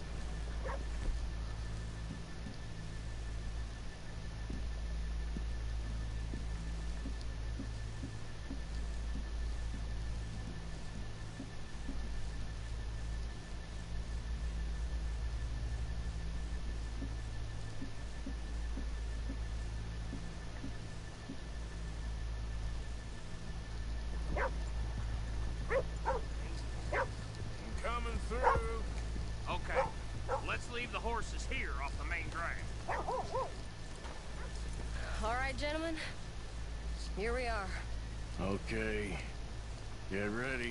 Coming through. Okay, let's leave the horses here off the main drag. All right, gentlemen. Here we are. Okay. Get ready.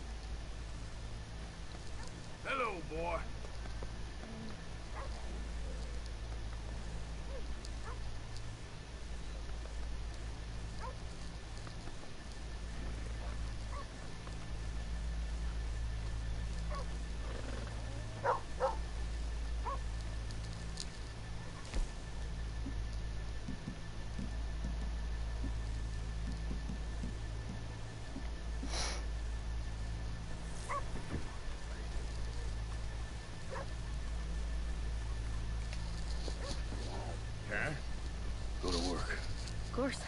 Hello, boy. Karen, go to work. Of course.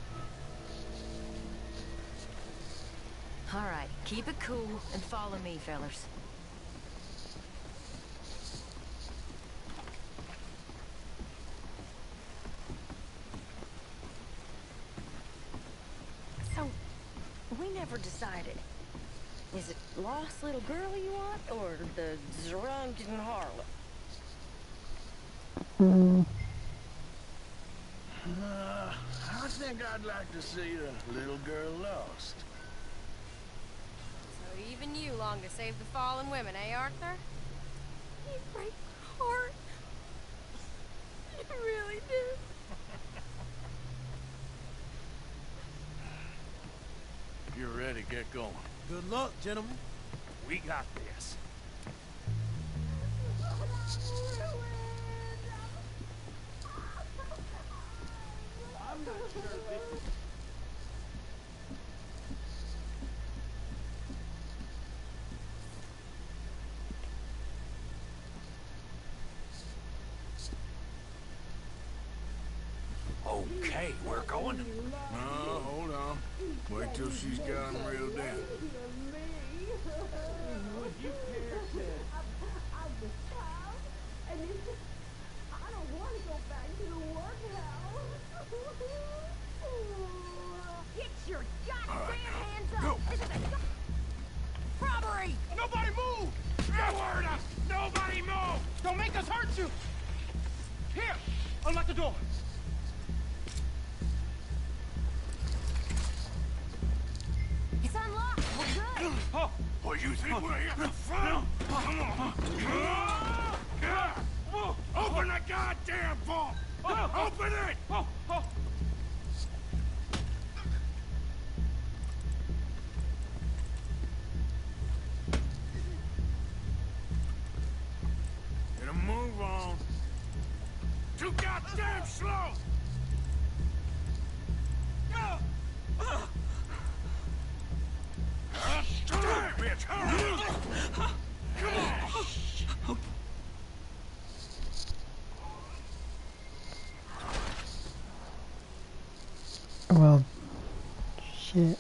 All right, keep it cool and follow me, fellers. So, we never decided. Is it lost little girl you want, or the drunken harlot? I think I'd like to see the little girl lost. So even you long to save the fallen women, eh, Arthur? You break my heart. You really did. If you're ready, get going. Good luck, gentlemen. We got this. I'm not sure this is... Okay, we're going. No, hold on. Wait till she's got him reeled in. Would you care to... I'm the child, and it's just... I don't want to go back to the workhouse. Get your goddamn hands up! This is a robbery! Nobody move! You heard us! Nobody move! Don't make us hurt you! Here! Unlock the door! It's unlocked! We're good! Oh! What, you think we're here for fun? Come on! Open the goddamn vault! Open it! Oh! Shit.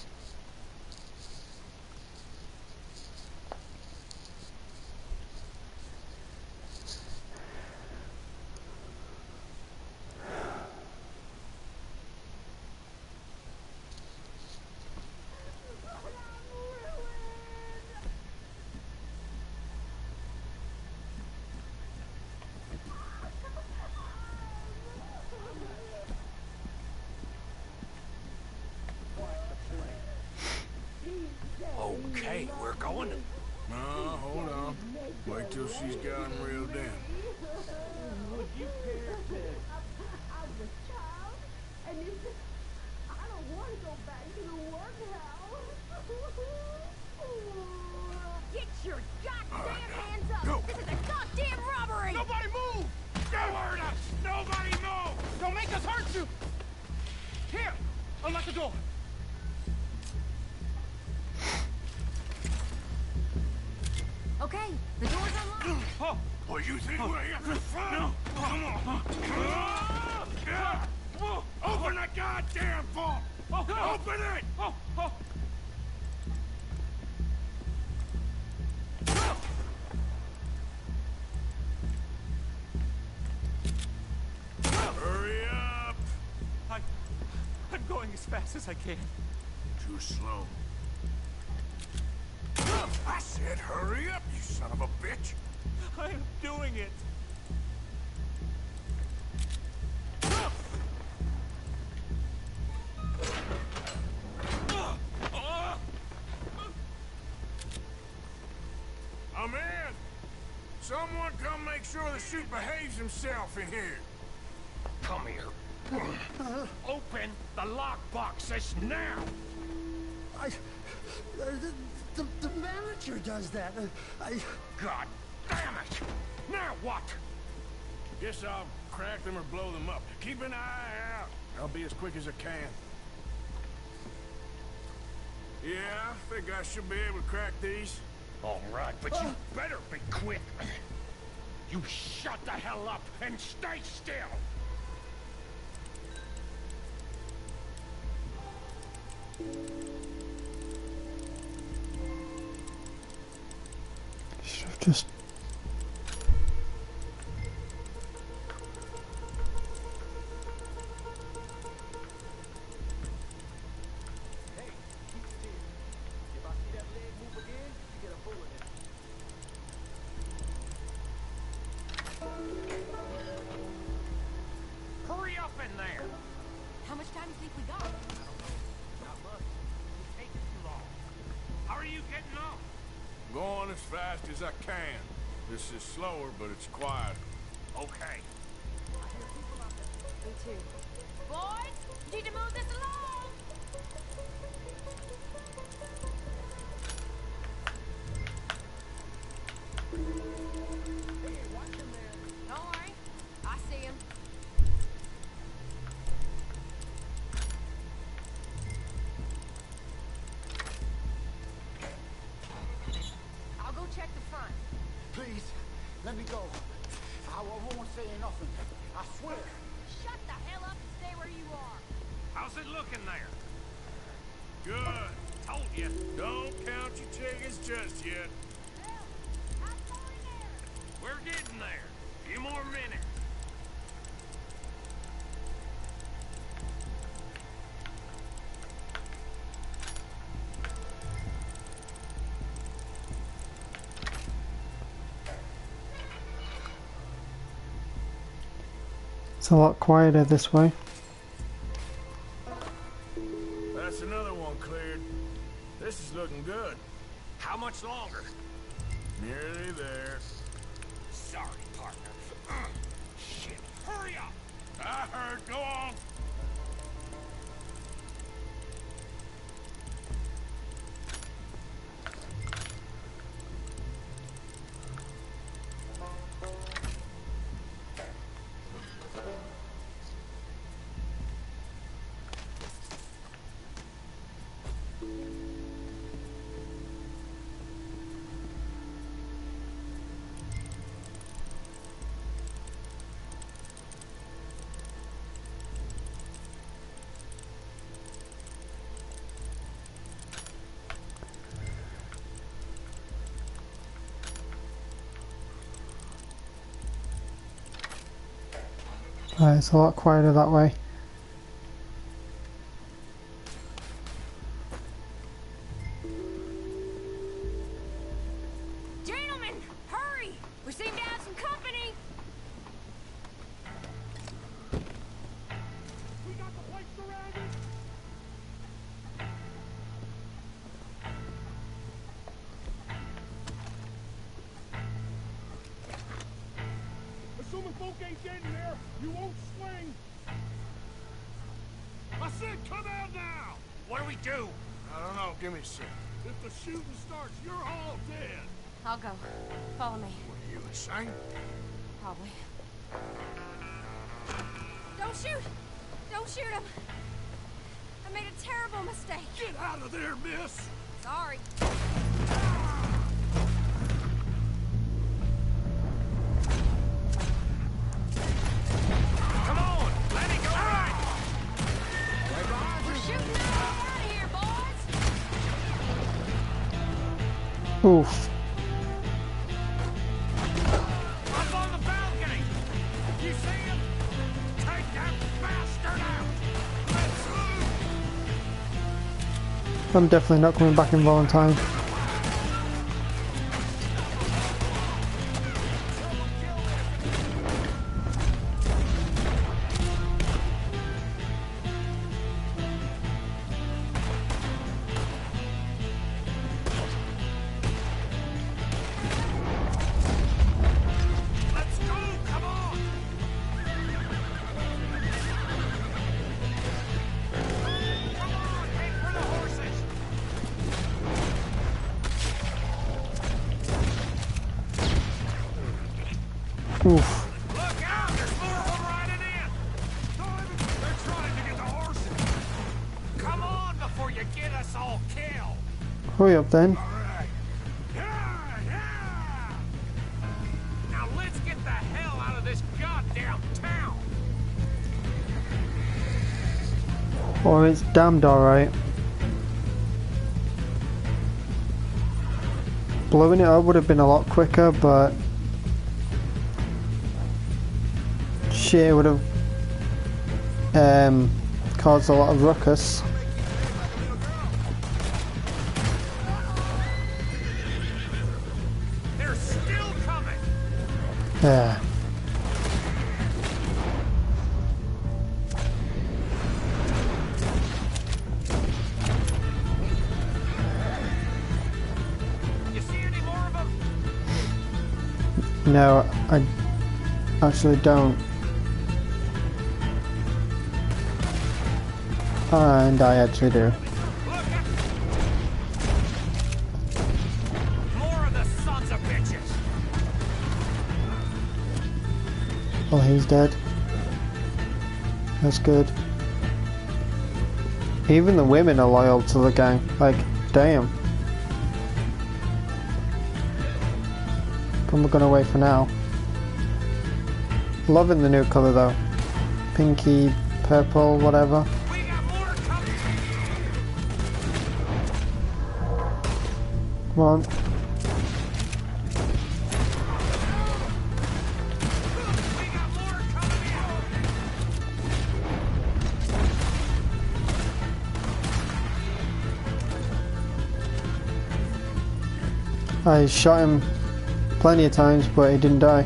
Okay, we're going. No, hold on. Wait till she's got him reeled in. Would you care to... I was a child, and I don't want to go back to the workhouse. Get your goddamn hands up! This is a goddamn robbery! Nobody move! Don't hurt us! Nobody move! Don't make us hurt you! Here! Unlock the door! Okay, the door's unlocked. Oh! Oh, you think we're here for fun? No! Come on. Open the goddamn vault! Open it! Hurry up! I'm going as fast as I can. Too slow. I said hurry up, you son of a bitch! I am doing it. I'm in! Someone come make sure the chute behaves himself in here. Come here. Open the lockboxes now! The manager does that. God damn it! Now what? Guess I'll crack them or blow them up. Keep an eye out. I'll be as quick as I can. Yeah, I think I should be able to crack these. All right, but you better be quick. You shut the hell up and stay still! Should have just... Hurry up in there! How much time do you think we got? Not much. It's taking too long. How are you getting on? Going as fast as I can. This is slower, but it's quiet. Okay. Me too. Boys, you need to move this along! Hey, watch him there. Don't worry. I see him. I'll go check the front. Please, let me go. I won't say nothing. I swear. Shut the hell up and stay where you are. How's it looking there? Good. Told you. Don't count your chickens just yet. We're getting there. Few more minutes. It's a lot quieter this way. That's another one cleared. This is looking good. How much longer? Nearly there. Sorry, partner. Shit. Hurry up! I heard. Go on. Right, it's a lot quieter that way. Gentlemen, hurry! We seem to have some company. We got the place surrounded. Assuming folk ain't dead in there, you won't swing. I said come out now! What do we do? I don't know. Give me a sec. If the shooting starts, you're all dead. I'll go. Follow me. What are you, insane? Probably. Don't shoot! Don't shoot him! I made a terrible mistake. Get out of there, miss! Sorry. Come on, Lenny, go right. We're shooting out of here, boys! Oof. Up on the balcony. You see him? Take that bastard out. Let's move. I'm definitely not coming back in Valentine. Let's go, come on. Come on, head for the horses. Oof. Look out, there's more of them riding in. They're trying to get the horses. Come on before you get us all killed. Hurry up then. Now let's get the hell out of this goddamn town. Or it's damned alright. Blowing it up would have been a lot quicker, but shit would have caused a lot of ruckus. They're still coming. Yeah. You see any more of them? No, I actually don't. And I actually do. More of the sons of bitches. Well, he's dead. That's good. Even the women are loyal to the gang. Like, damn. But we're gonna wait for now. Loving the new colour though. Pinky, purple, whatever. Come on. I shot him plenty of times, but he didn't die.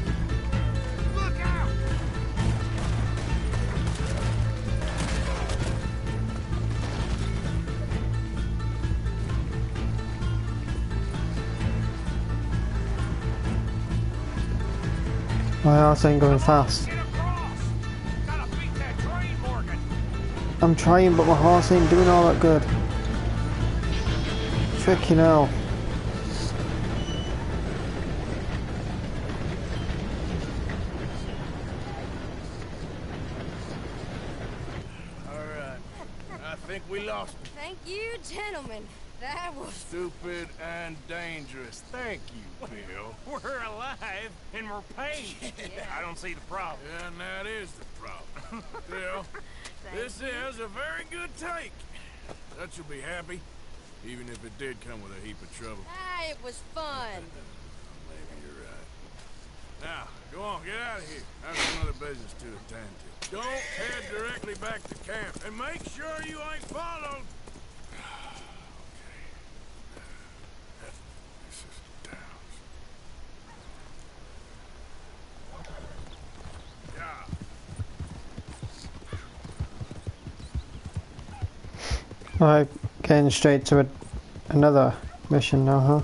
My arse ain't going fast. I'm trying, but my horse ain't doing all that good. Freaking hell. Alright. I think we lost him. Thank you, gentlemen. That was... Stupid and dangerous. Thank you, Bill. We're alive and we're paid. I don't see the problem. Yeah, and that is the problem. Bill, this is a very good take. That you'll be happy, even if it did come with a heap of trouble. Ah, it was fun. Maybe you're right. Now, Go on, get out of here. I have some other business to attend to. Don't head directly back to camp, and make sure you ain't followed. Alright, getting straight to another mission now, huh?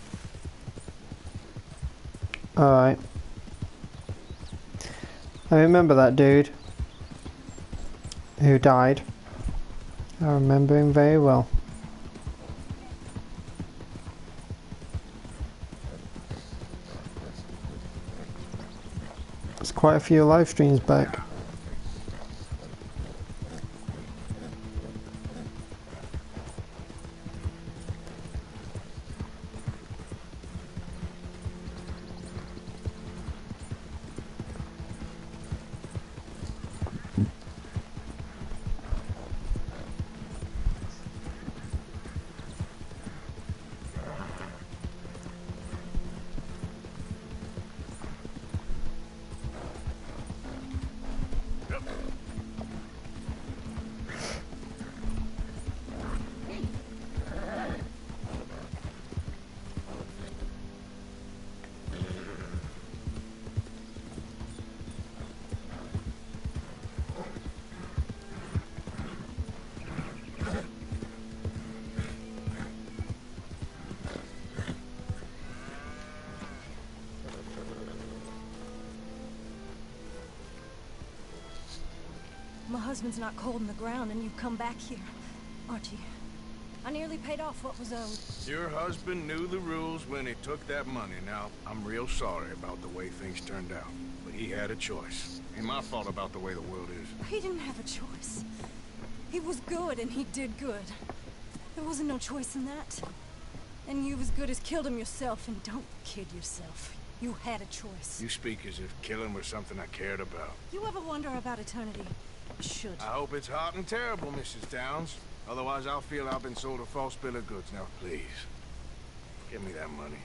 Alright. I remember that dude who died. I remember him very well. There's quite a few live streams back. My husband's not cold in the ground and you come back here, Archie. I nearly paid off what was owed. Your husband knew the rules when he took that money. Now, I'm real sorry about the way things turned out. But he had a choice. Ain't my fault about the way the world is. He didn't have a choice. He was good and he did good. There wasn't no choice in that. And you as good as killed him yourself, and don't kid yourself. You had a choice. You speak as if killing was something I cared about. You ever wonder about eternity? You should. I hope it's hot and terrible, Mrs. Downs. Otherwise, I'll feel I've been sold a false bill of goods. Now, please, give me that money.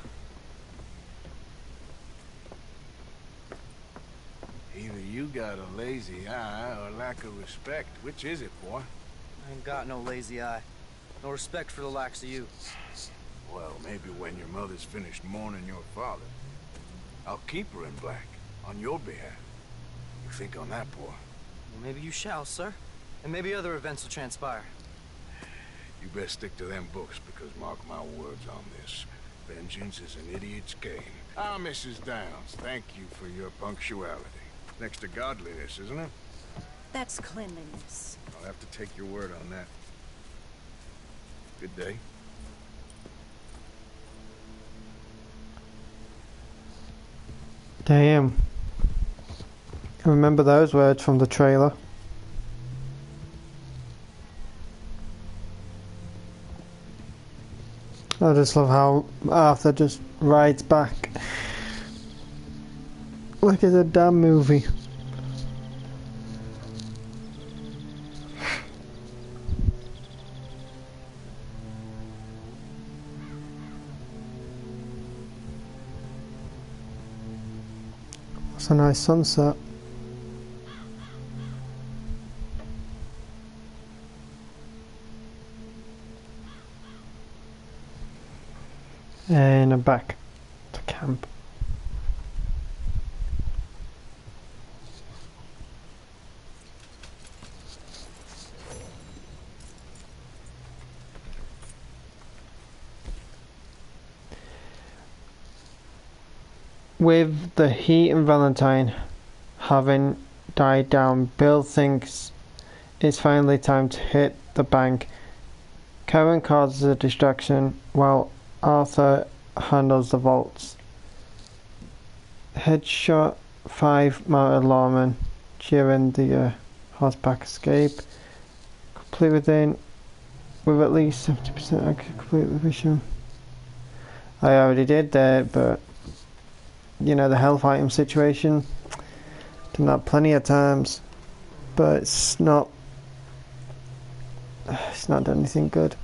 Either you got a lazy eye or lack of respect. Which is it, boy? I ain't got no lazy eye. No respect for the likes of you. Well, maybe when your mother's finished mourning your father, I'll keep her in black on your behalf. You think on that, boy? Well, maybe you shall, sir. And maybe other events will transpire. You best stick to them books, because mark my words on this. Vengeance is an idiot's game. Ah, Mrs. Downs, thank you for your punctuality. Next to godliness, isn't it? That's cleanliness. I'll have to take your word on that. Good day. Damn. I remember those words from the trailer. I just love how Arthur just rides back like it's a damn movie. It's a nice sunset. And I'm back to camp. With the heat and Valentine having died down, Bill thinks it's finally time to hit the bank. Karen causes a distraction while Arthur handles the vaults. Headshot 5 mounted lawmen during the horseback escape. Complete within with at least 70% I could complete the mission. I already did that, but you know, the health item situation. Done that plenty of times, but it's not done anything good.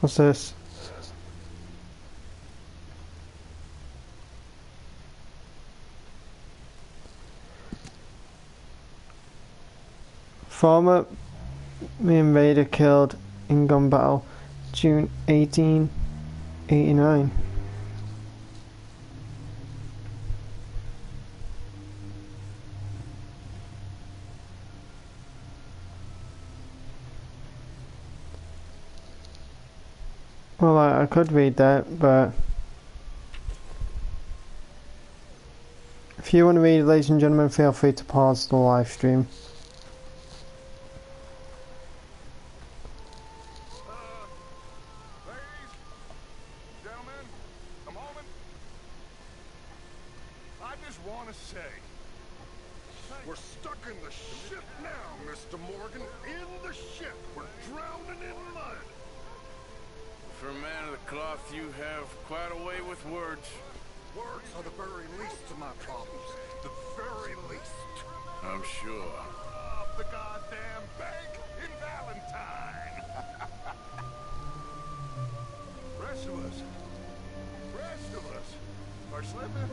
What's this? Former invader killed in gun battle, June 1889. Well, I could read that, but if you want to read it, ladies and gentlemen, feel free to pause the live stream. Ladies, gentlemen, a moment. I just want to say, we're stuck in the shit now, Mr. Morgan. In the shit. We're drowning in mud. For a man of the cloth, you have quite a way with words. Words are the very least of my problems. The very least. I'm sure. Rob the goddamn bank in Valentine. Rest of us are slipping.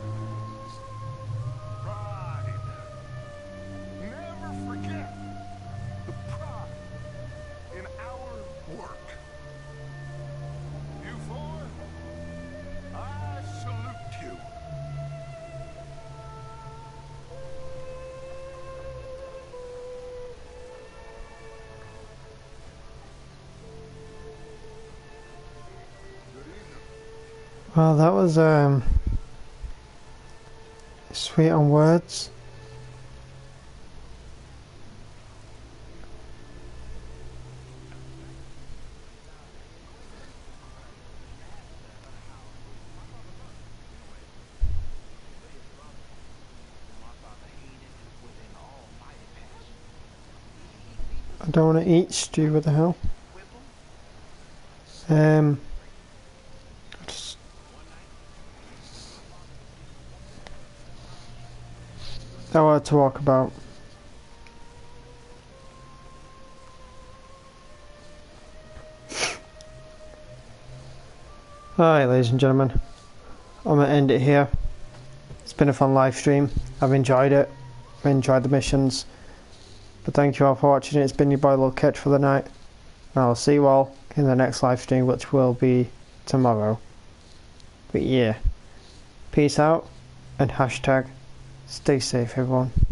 Pride. Never forget the pride in our work. You four, I salute you. Well, that was sweet on words. I don't want to eat stew, what the hell? I want to talk about. Alright, ladies and gentlemen, I'm going to end it here. It's been a fun live stream. I've enjoyed it. I've enjoyed the missions. But thank you all for watching. It's been your boy Lil Catch for the night. And I'll see you all in the next live stream, which will be tomorrow. But yeah, peace out and hashtag stay safe, everyone.